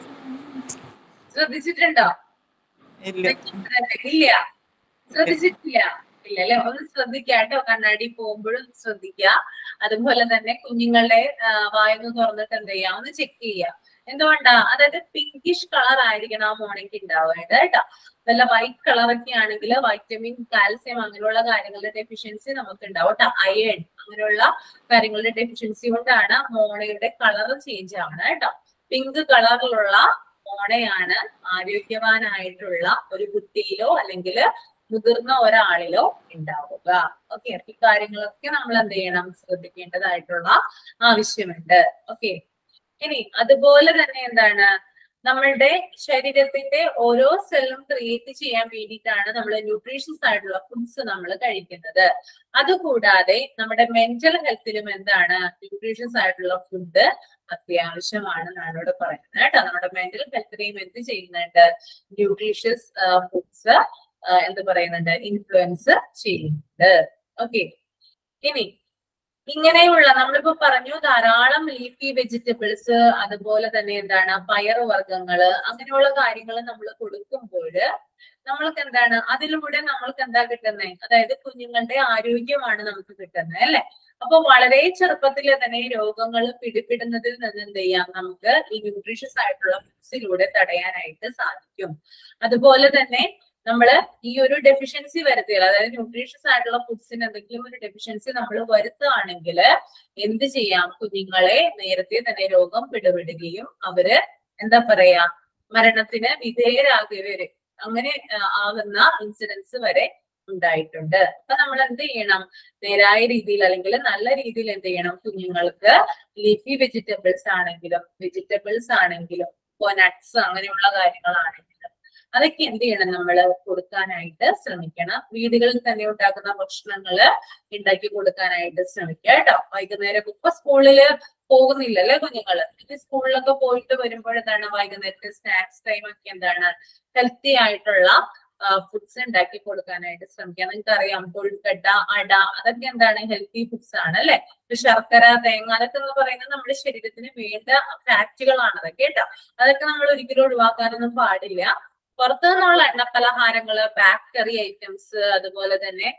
ശ്രദ്ധിച്ചിട്ടുണ്ടോ?
ഇല്ല.
ഇല്ല, ശ്രദ്ധിച്ചിട്ടില്ല. ഇല്ല അല്ലെ? ഒന്ന് ശ്രദ്ധിക്കുക കേട്ടോ, കണ്ണാടി പോകുമ്പോഴും ശ്രദ്ധിക്കുക. അതുപോലെ തന്നെ കുഞ്ഞുങ്ങളുടെ വായൊന്ന് തുറന്നിട്ട് എന്ത് ചെയ്യാം, ഒന്ന് ചെക്ക് ചെയ്യുക. എന്തുകൊണ്ടാ? അതായത് പിങ്കിഷ് കളർ ആയിരിക്കണം ആ മോണയ്ക്ക് ഉണ്ടാവേണ്ടത് കേട്ടോ. വല്ല വൈറ്റ് കളറൊക്കെ ആണെങ്കിൽ വൈറ്റമിൻ, കാൽസ്യം അങ്ങനെയുള്ള കാര്യങ്ങളുടെ ഡെഫിഷ്യൻസി നമുക്ക് ഉണ്ടാവും കേട്ടോ. അയൺ അങ്ങനെയുള്ള കാര്യങ്ങളുടെ ഡെഫിഷ്യൻസി കൊണ്ടാണ് മോണയുടെ കളർ ചേഞ്ച് ആവണം കേട്ടോ. പിങ്ക് കളറിലുള്ള മോണയാണ് ആരോഗ്യവാനായിട്ടുള്ള ഒരു കുട്ടിയിലോ അല്ലെങ്കിൽ മുതിർന്ന ഒരാളിലോ ഉണ്ടാവുക. ഓക്കെ, ഈ കാര്യങ്ങളൊക്കെ നമ്മൾ എന്ത് ചെയ്യണം, ശ്രദ്ധിക്കേണ്ടതായിട്ടുള്ള ആവശ്യമുണ്ട്. ഓക്കെ, ഇനി അതുപോലെ തന്നെ എന്താണ്, നമ്മളുടെ ശരീരത്തിന്റെ ഓരോ സെല്ലും ക്രിയേറ്റ് ചെയ്യാൻ വേണ്ടിയിട്ടാണ് നമ്മൾ ന്യൂട്രീഷ്യസ് ആയിട്ടുള്ള ഫുഡ്സ് നമ്മൾ കഴിക്കുന്നത്. അതുകൂടാതെ നമ്മുടെ മെന്റൽ ഹെൽത്തിലും എന്താണ്, ന്യൂട്രീഷ്യസ് ആയിട്ടുള്ള ഫുഡ് അത്യാവശ്യമാണ് ഞാനിവിടെ പറയുന്നത് കേട്ടോ. നമ്മുടെ മെന്റൽ ഹെൽത്തിനെയും എന്ത് ചെയ്യുന്നുണ്ട്, ന്യൂട്രീഷ്യസ് ഫുഡ്സ് എന്ത് പറയുന്നുണ്ട്, ഇൻഫ്ലുവൻസ് ചെയ്യുന്നുണ്ട്. ഓക്കെ, ഇനി ഇങ്ങനെയുള്ള നമ്മളിപ്പോ പറഞ്ഞു ധാരാളം ലീഫി വെജിറ്റബിൾസ്, അതുപോലെ തന്നെ എന്താണ് പയറ് വർഗ്ഗങ്ങള്, അങ്ങനെയുള്ള കാര്യങ്ങൾ നമ്മൾ കൊടുക്കുമ്പോൾ നമ്മൾക്ക് എന്താണ്, അതിലൂടെ നമ്മൾക്ക് എന്താ കിട്ടുന്നത്, അതായത് കുഞ്ഞുങ്ങളുടെ ആരോഗ്യമാണ് നമുക്ക് കിട്ടുന്നത് അല്ലെ. അപ്പൊ വളരെ ചെറുപ്പത്തിൽ തന്നെ രോഗങ്ങൾ പിടിപെടുന്നതിൽ നിന്ന് എന്ത് ചെയ്യാം, നമുക്ക് ഈ ന്യൂട്രീഷ്യസ് ആയിട്ടുള്ള ഫുഡ്സിലൂടെ തടയാനായിട്ട് സാധിക്കും. അതുപോലെ തന്നെ നമ്മള് ഈ ഒരു ഡെഫിഷ്യൻസി വരുത്തിയാൽ, അതായത് ന്യൂട്രീഷ്യസ് ആയിട്ടുള്ള ഫുഡ്സിന് എന്തെങ്കിലും ഒരു ഡെഫിഷ്യൻസി നമ്മൾ വരുത്തുകയാണെങ്കിൽ എന്ത് ചെയ്യാം, കുഞ്ഞുങ്ങളെ നേരത്തെ തന്നെ രോഗം പിടിപെടുകയും അവര് എന്താ പറയാ മരണത്തിന് വിധേയരാകുകയും അങ്ങനെ ആകുന്ന ഇൻസിഡൻസ് വരെ ഉണ്ടായിട്ടുണ്ട്. അപ്പൊ നമ്മൾ എന്ത് ചെയ്യണം, നേരായ രീതിയിൽ അല്ലെങ്കിൽ നല്ല രീതിയിൽ എന്ത് ചെയ്യണം, കുഞ്ഞുങ്ങൾക്ക് ലീഫി വെജിറ്റബിൾസ് ആണെങ്കിലും വെജിറ്റബിൾസ് ആണെങ്കിലും നട്ട്സ് അങ്ങനെയുള്ള കാര്യങ്ങളാണെങ്കിലും അതൊക്കെ എന്ത് ചെയ്യണം, നമ്മൾ കൊടുക്കാനായിട്ട് ശ്രമിക്കണം. വീടുകളിൽ തന്നെ ഉണ്ടാക്കുന്ന ഭക്ഷണങ്ങള് ഉണ്ടാക്കി കൊടുക്കാനായിട്ട് ശ്രമിക്കുക കേട്ടോ. വൈകുന്നേരം ഇപ്പൊ സ്കൂളില് പോകുന്നില്ലല്ലേ കുഞ്ഞുങ്ങള്, ഇനി സ്കൂളിലൊക്കെ പോയിട്ട് വരുമ്പോഴെന്താണ് വൈകുന്നേരത്തെ സ്നാക്സ് ടൈം ഒക്കെ എന്താണ് ഹെൽത്തി ആയിട്ടുള്ള ഫുഡ്സ് ഉണ്ടാക്കി കൊടുക്കാനായിട്ട് ശ്രമിക്കുക. നിങ്ങൾക്ക് അറിയാം കൊഴുക്കട്ട, അട, അതൊക്കെ എന്താണ് ഹെൽത്തി ഫുഡ്സ് ആണ് അല്ലെ. ശർക്കര, തേങ്ങ, അതൊക്കെ എന്ന് പറയുന്നത് നമ്മുടെ ശരീരത്തിന് വേണ്ട ഫാക്റ്റുകളാണ് അതൊക്കെ കേട്ടോ. അതൊക്കെ നമ്മൾ ഒരിക്കലും ഒഴിവാക്കാനൊന്നും പാടില്ല. പുറത്തു നിന്നുള്ള എണ്ണ പലഹാരങ്ങള്, ബേക്കറി ഐറ്റംസ്, അതുപോലെ തന്നെ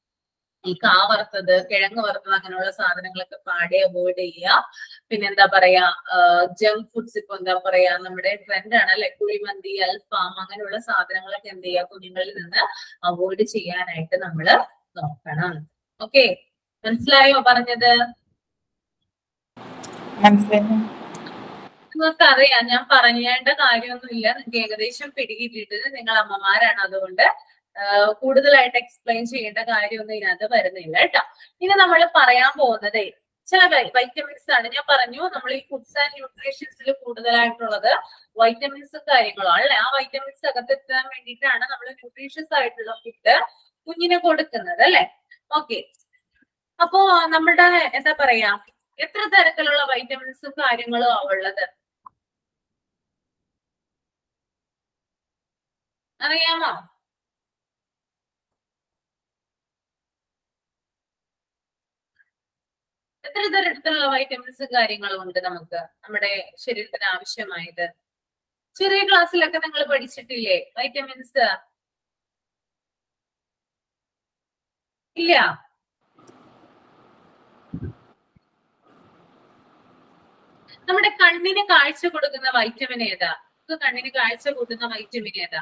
ഈ കാ വറുത്തത്, കിഴങ്ങ് വറുത്തത്, അങ്ങനെയുള്ള സാധനങ്ങളൊക്കെ പാടെ അവോയ്ഡ് ചെയ്യുക. പിന്നെ എന്താ പറയാ ജങ്ക് ഫുഡ്സ്, ഇപ്പൊ എന്താ പറയാ നമ്മുടെ ട്രെൻഡ് ആണ് അല്ലെ, കുഴിമന്തി, അൽഫാം, അങ്ങനെയുള്ള സാധനങ്ങളൊക്കെ എന്ത് ചെയ്യുക, കുഞ്ഞുങ്ങളിൽ നിന്ന് അവോയ്ഡ് ചെയ്യാനായിട്ട് നമ്മൾ നോക്കണം. ഓക്കെ, മനസ്സിലായോ പറഞ്ഞത്?
മനസ്സിലായി.
നിങ്ങൾക്ക് അറിയാം, ഞാൻ പറയേണ്ട കാര്യമൊന്നുമില്ല, നിങ്ങൾക്ക് ഏകദേശം പിടികിട്ടിട്ട് നിങ്ങൾ അമ്മമാരാണ്, അതുകൊണ്ട് കൂടുതലായിട്ട് എക്സ്പ്ലെയിൻ ചെയ്യേണ്ട കാര്യമൊന്നും ഇതിനകത്ത് വരുന്നില്ല കേട്ടോ. ഇനി നമ്മൾ പറയാൻ പോകുന്നത് ചില വൈറ്റമിൻസ് ആണ്. ഞാൻ പറഞ്ഞു നമ്മൾ ഈ ഫുഡ്സ് ആൻഡ് ന്യൂട്രീഷൻസിൽ കൂടുതലായിട്ടുള്ളത് വൈറ്റമിൻസും കാര്യങ്ങളാണ് അല്ലെ. ആ വൈറ്റമിൻസ് അകത്തെത്താൻ വേണ്ടിയിട്ടാണ് നമ്മൾ ന്യൂട്രീഷ്യസ് ആയിട്ടുള്ള ഫുഡ് കുഞ്ഞിനെ കൊടുക്കുന്നത് അല്ലെ. ഓക്കെ, അപ്പോ നമ്മളുടെ എന്താ പറയാ എത്ര തരത്തിലുള്ള വൈറ്റമിൻസും കാര്യങ്ങളും ഉള്ളത് അറിയാമോ? എത്ര തരത്തിലുള്ള വൈറ്റമിൻസ് കാര്യങ്ങളും ഉണ്ട് നമുക്ക് നമ്മുടെ ശരീരത്തിന് ആവശ്യമായത്? ചെറിയ ക്ലാസ്സിലൊക്കെ നിങ്ങൾ പഠിച്ചിട്ടില്ലേ വൈറ്റമിൻസ്? ഇല്ല. നമ്മുടെ കണ്ണിന് കാഴ്ച കൊടുക്കുന്ന വൈറ്റമിൻ ഏതാ? കണ്ണിന് കാഴ്ച കൂട്ടുന്ന വൈറ്റമിൻ ഏതാ?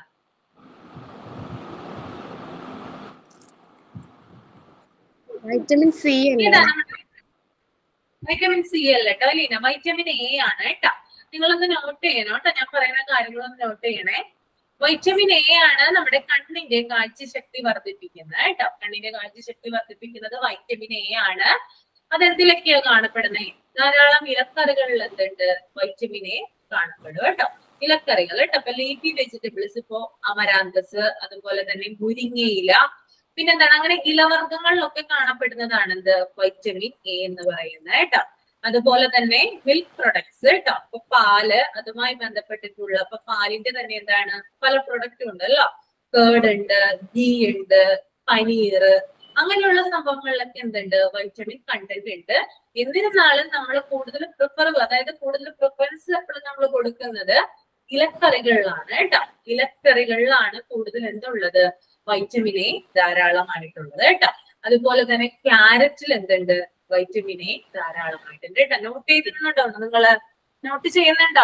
വൈറ്റമിൻ സി
ഏതാ? വൈറ്റമിൻ സി അല്ല കേട്ടോ അലീന, വൈറ്റമിൻ എ ആണ് കേട്ടോ. നിങ്ങളൊന്ന് നോട്ട് ചെയ്യണം കേട്ടോ, ഞാൻ പറയുന്ന കാര്യങ്ങളൊന്ന് നോട്ട് ചെയ്യണേ. വൈറ്റമിൻ എ ആണ് നമ്മുടെ കണ്ണിന്റെ കാഴ്ചശക്തി വർദ്ധിപ്പിക്കുന്നത് കേട്ടോ. കണ്ണിന്റെ കാഴ്ചശക്തി വർദ്ധിപ്പിക്കുന്നത് വൈറ്റമിൻ എ ആണ്. അതെന്തിലൊക്കെയാ കാണപ്പെടുന്നത്? ധാരാളം ഇലക്കറികളിൽ എന്തുണ്ട്? വൈറ്റമിൻ എ കാണപ്പെടും കേട്ടോ. ഇലക്കറികൾ കേട്ടോ. അപ്പൊ ലീഫി വെജിറ്റബിൾസ്, ഇപ്പോ അമരാന്തസ്, അതുപോലെ തന്നെ മുരിങ്ങയില, പിന്നെന്താണ് അങ്ങനെ ഇലവർഗ്ഗങ്ങളിലൊക്കെ കാണപ്പെടുന്നതാണ് എന്ത്? വൈറ്റമിൻ എ എന്ന് പറയുന്നത് കേട്ടോ. അതുപോലെ തന്നെ മിൽക്ക് പ്രൊഡക്ട്സ് കേട്ടോ. അപ്പൊ പാല്, അതുമായി ബന്ധപ്പെട്ടിട്ടുള്ള ഇപ്പൊ പാലിന്റെ തന്നെ എന്താണ് പല പ്രൊഡക്റ്റും ഉണ്ടല്ലോ. കേർഡ് ഉണ്ട്, ഗീ ഉണ്ട്, പനീർ, അങ്ങനെയുള്ള സംഭവങ്ങളിലൊക്കെ എന്തുണ്ട്? വൈറ്റമിൻ കണ്ടന്റ് ഉണ്ട്. എന്നിരുന്നാലും നമ്മൾ കൂടുതൽ പ്രിഫർ, അതായത് കൂടുതൽ പ്രിഫറൻസ് എപ്പോഴും നമ്മൾ കൊടുക്കുന്നത് ഇലക്കറികളിലാണ് കേട്ടോ. ഇലക്കറികളിലാണ് കൂടുതൽ എന്തുള്ളത്? വൈറ്റമിൻ എ ധാരാളമായിട്ടുള്ളത് കേട്ടോ. അതുപോലെ തന്നെ ക്യാരറ്റിൽ എന്തുണ്ട്? വൈറ്റമിൻ എ ധാരാളമായിട്ടുണ്ട് കേട്ടോ. നോട്ട് ചെയ്തിട്ടുണ്ടോ? നിങ്ങള് നോട്ട് ചെയ്യുന്നുണ്ടോ?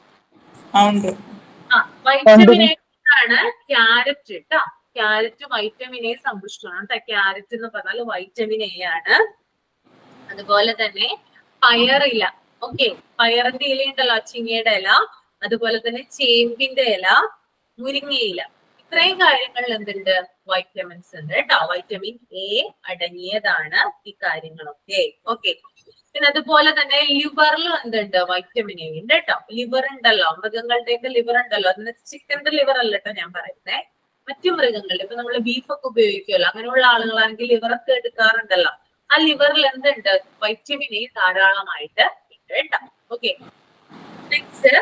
ആ, വൈറ്റമിൻ എ ആണ് ക്യാരറ്റ് കേട്ടോ. ക്യാരറ്റ് വൈറ്റമിൻ എ സമ്പുഷ്ടമാണ് കേട്ടോ. ക്യാരറ്റ് എന്ന് പറഞ്ഞാൽ വൈറ്റമിൻ എ ആണ്. അതുപോലെ തന്നെ പയറില, ഓക്കെ, പയറിന്റെ ഇല ഉണ്ടല്ലോ, ചിങ്ങയുടെ ഇല, അതുപോലെ തന്നെ ചേമ്പിന്റെ ഇല, മുരിങ്ങയില, ഇത്രയും കാര്യങ്ങളിൽ എന്തുണ്ട്? വൈറ്റമിൻസ് ഉണ്ട് കേട്ടോ. വൈറ്റമിൻ എ അടങ്ങിയതാണ് ഈ കാര്യങ്ങളൊക്കെ. ഓക്കെ, പിന്നെ അതുപോലെ തന്നെ ലിവറിലും എന്തുണ്ട്? വൈറ്റമിൻ എ ഉണ്ട് കേട്ടോ. ലിവർ ഉണ്ടല്ലോ, മൃഗങ്ങളുടെയൊക്കെ ലിവർ ഉണ്ടല്ലോ, അതിന് ചിക്കന്റെ ലിവർ അല്ല കേട്ടോ ഞാൻ പറയുന്നത്, മറ്റു മൃഗങ്ങളുടെ, ഇപ്പൊ നമ്മള് ബീഫൊക്കെ ഉപയോഗിക്കുമല്ലോ, അങ്ങനെയുള്ള ആളുകളാണെങ്കിൽ ലിവറൊക്കെ എടുക്കാറുണ്ടല്ലോ. ആ ലിവറിൽ എന്തുണ്ട്? വൈറ്റമിൻ എ ധാരാളമായിട്ട് ഉണ്ട് കേട്ടോ. ഓക്കെ, നെക്സ്റ്റ്,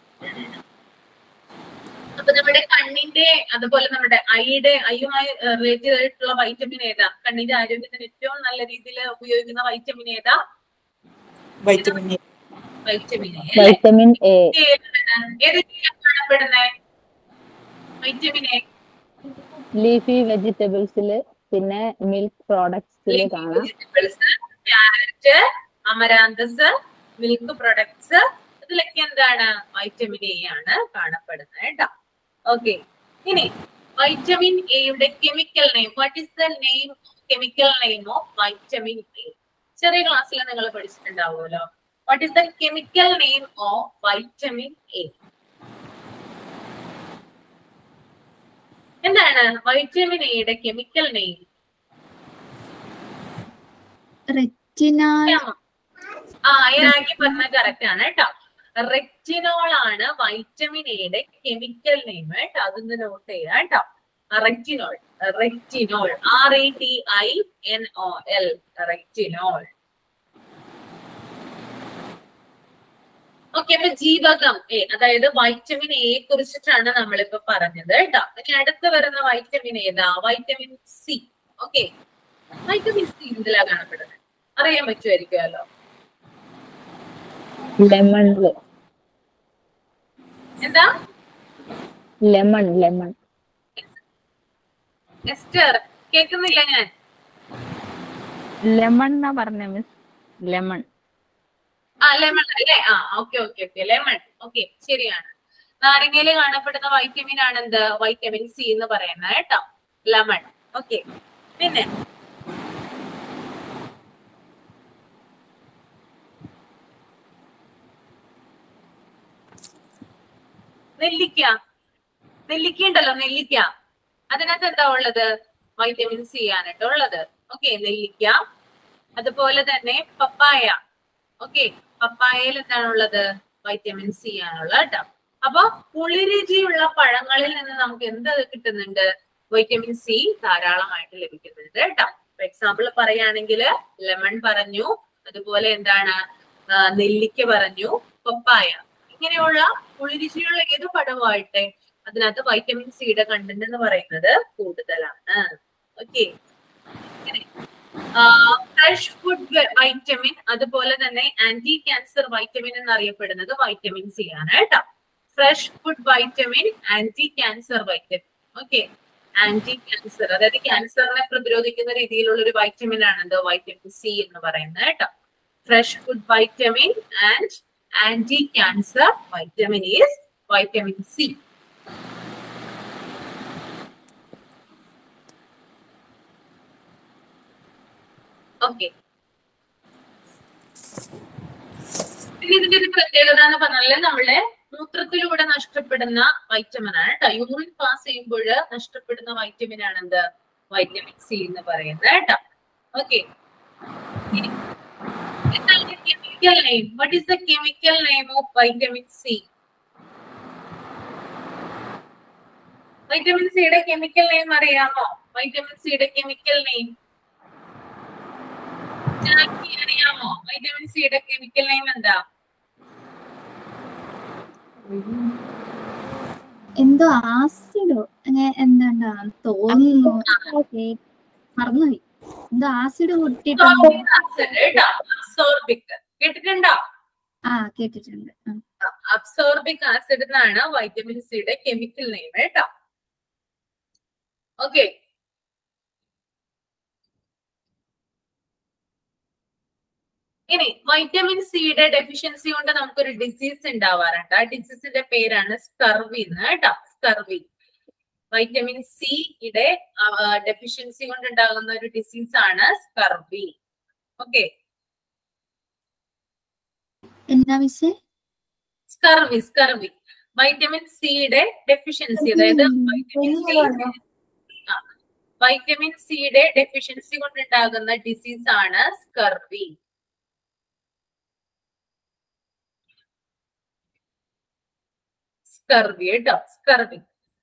അപ്പൊ നമ്മുടെ കണ്ണിന്റെ, അതുപോലെ നമ്മുടെ ഐയുടെ ഐയുമായി റിലേറ്റഡ് ആയിട്ടുള്ള വൈറ്റമിൻ ഏതാ? കണ്ണിന്റെ ആരോഗ്യത്തിന് ഏറ്റവും നല്ല രീതിയിൽ ഉപയോഗിക്കുന്ന വൈറ്റമിൻ ഏതാ?
Vitamin A.
Vitamin A.
Vitamin A
ഏതൊക്കെയാണ് കാണപ്പെടുന്നത് വൈറ്റമിൻ എ?
ലീഫി വെജിറ്റബിൾസിൽ, പിന്നെ മിൽക്ക് പ്രോഡക്ട്സിൽ കാണാം.
Vegetables, carrot, amaranthus, milk products, ഇതിലൊക്കെ എന്താണ്? വൈറ്റമിൻ എ ആണ് കാണപ്പെടുന്നത് കേട്ടോ. ഓക്കെ, ഇനി വൈറ്റമിൻ എയുടെ chemical name. What is the name, chemical name of vitamin A? ചെറിയ ക്ലാസ്സിൽ നിങ്ങൾ പഠിച്ചിട്ടുണ്ടാവുമല്ലോ. What is the chemical name of vitamin A? എന്താണ് വൈറ്റമിൻ എയുടെ കെമിക്കൽ നെയിം?
റെറ്റിനാൽ.
ആ, ഏനാക്കി പറഞ്ഞ കറക്റ്റ് ആണ് കേട്ടോ. റെറ്റിനോൾ ആണ് വൈറ്റമിൻ എയുടെ കെമിക്കൽ നെയിം കേട്ടോ. അതൊന്ന് നോട്ട് ചെയ്യാം കേട്ടോ. Retinol, retinol, R E T I N O L, retinol. Okay, അപ്പൊ ജീവകം എ, അതായത് വൈറ്റമിൻ എയെ കുറിച്ചിട്ടാണ് നമ്മളിപ്പോ പറഞ്ഞത് കേട്ടോ. ഇനി അടുത്ത് വരുന്ന വൈറ്റമിൻ ഏതാ? Vitamin C. Okay, vitamin C ഇതിലാ കാണപ്പെടുന്നത്, അറിയാൻ പറ്റുമായിരിക്കുമല്ലോ.
ലെമണില്.
എന്താ?
Lemon, lemon.
എസ്റ്റർ, കേൾക്കുന്നില്ല ഞാൻ.
ലെമൺ എന്നാ പറഞ്ഞ മിസ്. ലെമൺ.
ആ, ലെമൺ അല്ലേ? ആ, okay okay okay, lemon. Okay, ശരിയാണ്. നാരങ്ങയില് കാണപ്പെടുന്ന വൈറ്റമിൻ ആണ് എന്ത്? വൈറ്റമിൻ സി എന്ന് പറയുന്നത് കേട്ടോ, ലെമൺ. ഓക്കെ, പിന്നെ നെല്ലിക്ക, നെല്ലിക്ക ഉണ്ടല്ലോ, നെല്ലിക്ക, അതിനകത്ത് എന്താ ഉള്ളത്? വൈറ്റമിൻ സി ആണ് കേട്ടോ ഉള്ളത്. ഓക്കെ, നെല്ലിക്ക. അതുപോലെ തന്നെ പപ്പായ. ഓക്കെ, പപ്പായയിൽ എന്താണ് ഉള്ളത്? വൈറ്റമിൻ സി ആണുള്ളത് കേട്ടോ. അപ്പൊ പുളിരുചിയുള്ള പഴങ്ങളിൽ നിന്ന് നമുക്ക് എന്ത് കിട്ടുന്നുണ്ട്? വൈറ്റമിൻ സി ധാരാളമായിട്ട് ലഭിക്കുന്നുണ്ട് കേട്ടോ. ഫോർ എക്സാമ്പിൾ പറയുകയാണെങ്കിൽ ലെമൺ പറഞ്ഞു, അതുപോലെ എന്താണ് നെല്ലിക്ക പറഞ്ഞു, പപ്പായ, ഇങ്ങനെയുള്ള പുളിരുചിയുള്ള ഏത് പഴമായിട്ടെ അതിനകത്ത് വൈറ്റമിൻ സിയുടെ കണ്ടന്റ് എന്ന് പറയുന്നത് കൂടുതലാണ്. Okay, fresh food food vitamin, അതുപോലെ തന്നെ ആന്റി ക്യാൻസർ വൈറ്റമിൻ എന്നറിയപ്പെടുന്നത് വൈറ്റമിൻ സി ആണ് കേട്ടോ. Fresh food vitamin, anti cancer vitamin. Okay, anti cancer അതായത് ക്യാൻസറിനെ പ്രതിരോധിക്കുന്ന രീതിയിലുള്ള ഒരു വൈറ്റമിൻ ആണ് എന്തോ വൈറ്റമിൻ സി എന്ന് പറയുന്നത് കേട്ടോ. Fresh food vitamin and anti cancer vitamin is vitamin C. Okay, പിന്നെ ഇതിന്റെ ഒരു പ്രത്യേകത എന്ന് പറഞ്ഞാല് നമ്മളെ മൂത്രത്തിലൂടെ നഷ്ടപ്പെടുന്ന വൈറ്റമിൻ ആണ് കേട്ടോ. യൂറിൻ പാസ് ചെയ്യുമ്പോൾ നഷ്ടപ്പെടുന്ന വൈറ്റമിൻ ആണ് എന്ത് വൈറ്റമിൻ സി എന്ന് പറയുന്നത് കേട്ടോ. Okay, chemical name, what is the chemical name of vitamin C? Vitamin സിയുടെ കെമിക്കൽ നെയിം അറിയാമോ? വൈറ്റമിൻ സിയുടെ കെമിക്കൽ നെയിം അറിയാമോ? വൈറ്റമിൻ സിയുടെ കെമിക്കൽ നെയിം എന്താ?
എന്തോ ആസിഡോ അങ്ങനെ എന്താ തോന്നുന്നു, മറന്നുപോയി. എന്തോ ആസിഡ് കൂട്ടിയിട്ടുണ്ട്.
അബ്സോർബിക് കേട്ടിട്ടുണ്ടോ?
ആ കേട്ടിട്ടുണ്ട്.
അബ്സോർബിക് ആസിഡ് എന്നാണ് വൈറ്റമിൻ സിയുടെ കെമിക്കൽ നെയിം കേട്ടോ. ഓക്കെ, ഇനി വൈറ്റമിൻ സിയുടെ ഡെഫിഷ്യൻസി കൊണ്ട് നമുക്കൊരു ഡിസീസ് ഉണ്ടാവാറുണ്ട്. ആ ഡിസീസിന്റെ പേരാണ് സ്കർവി എന്ന് കേട്ടോ. സ്കർവി വൈറ്റമിൻ സിയുടെ ഡെഫിഷ്യൻസി കൊണ്ട് ഉണ്ടാകുന്ന ഒരു ഡിസീസ് ആണ് സ്കർവി. ഓക്കെ,
എന്നാ വിഷയം?
സ്കർവി സ്കർവി വൈറ്റമിൻ സിയുടെ ഡെഫിഷ്യൻസി, അതായത് വൈറ്റമിൻ സി വൈറ്റമിൻ സിയുടെ ഡെഫിഷ്യൻസി കൊണ്ടുണ്ടാകുന്ന ഡിസീസ് ആണ് സ്കർവി. സ്കർവി കേട്ടോ, scurvy.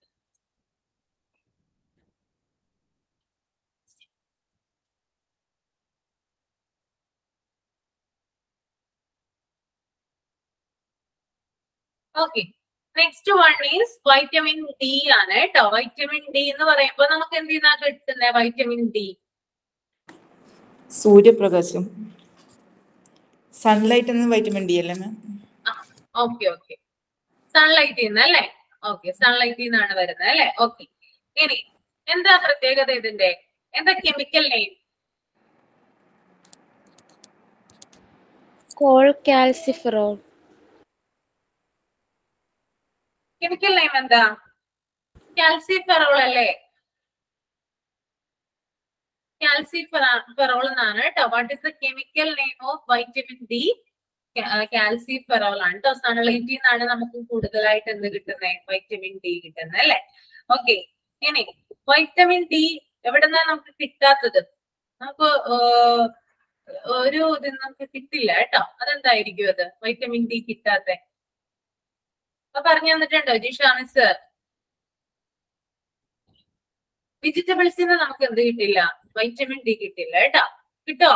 Okay, next one is vitamin D ആണ് കേട്ടോ. വൈറ്റമിൻ ഡി എന്ന് പറയുമ്പോൾ നമുക്ക് എന്ത് ചെയ്യുന്ന കിട്ടുന്നത്? വൈറ്റമിൻ ഡി
സൂര്യപ്രകാശം, സൺലൈറ്റ് എന്ന വൈറ്റമിൻ ഡി അല്ലേ മാം?
ഓക്കെ ഓക്കെ, സൺലൈറ്റിൽ നിന്ന് അല്ലേ? ഓക്കെ, സൺലൈറ്റിൽ നിന്നാണ് വരുന്നത് അല്ലെ? ഓക്കെ, ഇനി എന്താ പ്രത്യേകത ഇതിന്റെ? എന്താ chemical name?
Cholecalciferol.
Chemical name എന്താ? കാൽസിഫെറോൾ അല്ലേ? കാൽസിഫെറോൾ എന്നാണ് കേട്ടോ. What is the chemical name of vitamin D? Calciferol ആണ് കേട്ടോ. സൺലൈറ്റിൽ നിന്നാണ് നമുക്ക് കൂടുതലായിട്ട് എന്ത് കിട്ടുന്നത്? വൈറ്റമിൻ ഡി കിട്ടുന്നത് അല്ലെ? ഓക്കെ, ഇനി വൈറ്റമിൻ ഡി എവിടെന്നാ നമുക്ക് കിട്ടാത്തത്? നമുക്ക് ഒരു ഇത് നമുക്ക് കിട്ടില്ല കേട്ടോ. അതെന്തായിരിക്കും അത് വൈറ്റമിൻ ഡി കിട്ടാത്ത? അപ്പൊ പറഞ്ഞു തന്നിട്ടുണ്ടോ ജിഷ മിസ്? വെജിറ്റബിൾസിൽ നിന്ന് നമുക്ക് എന്ത് കിട്ടില്ല? വൈറ്റമിൻ ഡി കിട്ടില്ല കേട്ടോ. കിട്ടോ?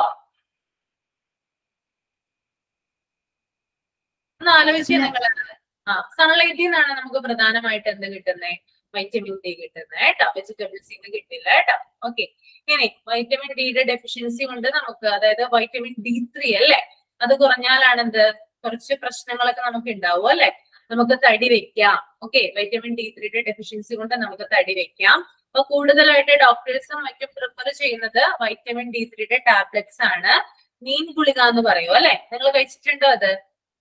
ഒന്ന് ആലോചിച്ച് നിങ്ങൾ. ആ, സൺലൈറ്റിൽ നിന്നാണ് നമുക്ക് പ്രധാനമായിട്ട് എന്ത് കിട്ടുന്നത്? വൈറ്റമിൻ ഡി കിട്ടുന്നത് കേട്ടോ. വെജിറ്റബിൾസിൽ നിന്ന് കിട്ടില്ല കേട്ടോ. ഓക്കെ, ഇനി വൈറ്റമിൻ ഡിയുടെ ഡെഫിഷ്യൻസി കൊണ്ട് നമുക്ക്, അതായത് വൈറ്റമിൻ ഡി ത്രീ അല്ലെ, അത് കുറഞ്ഞാലാണ് എന്ത് കുറച്ച് പ്രശ്നങ്ങളൊക്കെ നമുക്ക് ഉണ്ടാവും അല്ലെ? നമുക്ക് തടി വെക്കാം. ഓക്കെ, വൈറ്റമിൻ ഡി ത്രീയുടെ ഡെഫിഷ്യൻസി കൊണ്ട് നമുക്ക് തടി വെക്കാം. അപ്പൊ കൂടുതലായിട്ട് ഡോക്ടേഴ്സും മറ്റും പ്രിഫർ ചെയ്യുന്നത് വൈറ്റമിൻ ഡി ത്രീയുടെ ടാബ്ലറ്റ്സ് ആണ്. നീൻ ഗുളിക എന്ന് പറയും അല്ലെ? നിങ്ങൾ കഴിച്ചിട്ടുണ്ടോ അത്?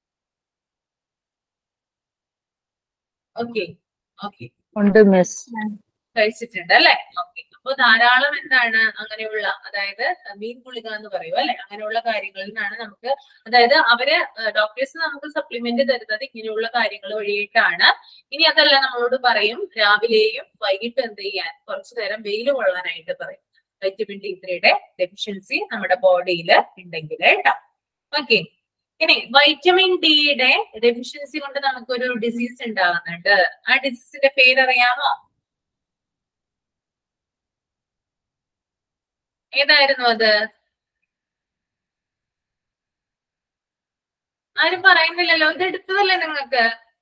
ഓക്കെ ഓക്കെ,
ഉണ്ട് മിസ്.
കഴിച്ചിട്ടുണ്ട് അല്ലെ? ഓക്കെ, അപ്പൊ ധാരാളം എന്താണ് അങ്ങനെയുള്ള, അതായത് മീൻ ഗുളിക എന്ന് പറയും അല്ലെ, അങ്ങനെയുള്ള കാര്യങ്ങളിൽ നിന്നാണ് നമുക്ക്, അതായത് അവര് ഡോക്ടേഴ്സ് നമുക്ക് സപ്ലിമെന്റ് തരുന്നത് ഇങ്ങനെയുള്ള കാര്യങ്ങൾ വഴിയിട്ടാണ്. ഇനി അതല്ല, നമ്മളോട് പറയും രാവിലെയും വൈകിട്ട് എന്ത് ചെയ്യാൻ, കുറച്ചു നേരം വെയിൽ കൊള്ളാനായിട്ട് പറയും. വൈറ്റമിൻ ഡി ത്രീയുടെ ഡെഫിഷ്യൻസി നമ്മുടെ ബോഡിയിൽ ഉണ്ടെങ്കിൽ കേട്ടോ. ഓക്കെ, ഇനി വൈറ്റമിൻ ഡിയുടെ ഡെഫിഷ്യൻസി കൊണ്ട് നമുക്കൊരു ഡിസീസ് ഉണ്ടാകുന്നുണ്ട്. ആ ഡിസീസിന്റെ പേരറിയാമോ? ഏതായിരുന്നു അത്? ആരും പറയുന്നില്ലല്ലോ. ഇത് എടുത്തതല്ലേ നിങ്ങൾക്ക്?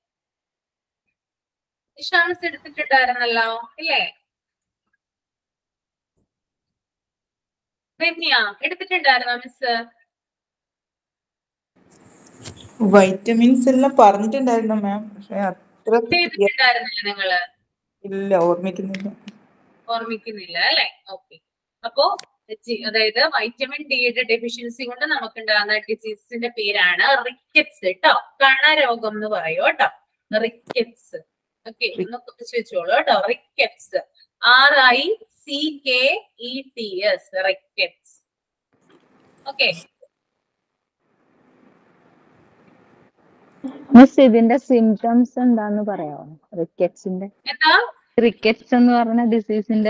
ഇഷാമിസ് എടുത്തിട്ടുണ്ടായിരുന്നല്ലോ ഇല്ലേ? ധന്യ എടുത്തിട്ടുണ്ടായിരുന്നോ മിസ്?
വൈറ്റമിൻസ് എല്ലാം പറഞ്ഞിട്ടുണ്ടായിരുന്നു മാം, പക്ഷെ അത്ര clear
ചെയ്തിട്ടുണ്ടായിരുന്നില്ല നിങ്ങള്?
ഇല്ല, ഓർമ്മിക്കുന്നില്ല.
ഓർമ്മിക്കുന്നില്ല അല്ലെ? ഓക്കെ. അപ്പോ ജി- അതായത് വൈറ്റമിൻ ഡിയുടെ ഡെഫിഷ്യൻസി കൊണ്ട് നമുക്ക് ഉണ്ടാകുന്ന ഡിസീസിന്റെ പേരാണ് റിക്കറ്റ്സ് കേട്ടോ. കണരോഗം എന്ന് പറയൂ കേട്ടോ, റിക്കറ്റ്സ്. ഓക്കെ, ഒന്ന് കുറിച്ച് വെച്ചോളൂ കേട്ടോ. Rickets, R I C K E T S, rickets. Okay,
miss ഇതിന്റെ സിംറ്റംസ് എന്താന്ന് പറയാമോ? റിക്കറ്റ്സിന്റെ
എന്താ
റിക്കറ്റ്സ് എന്ന് പറഞ്ഞ ഡിസീസിന്റെ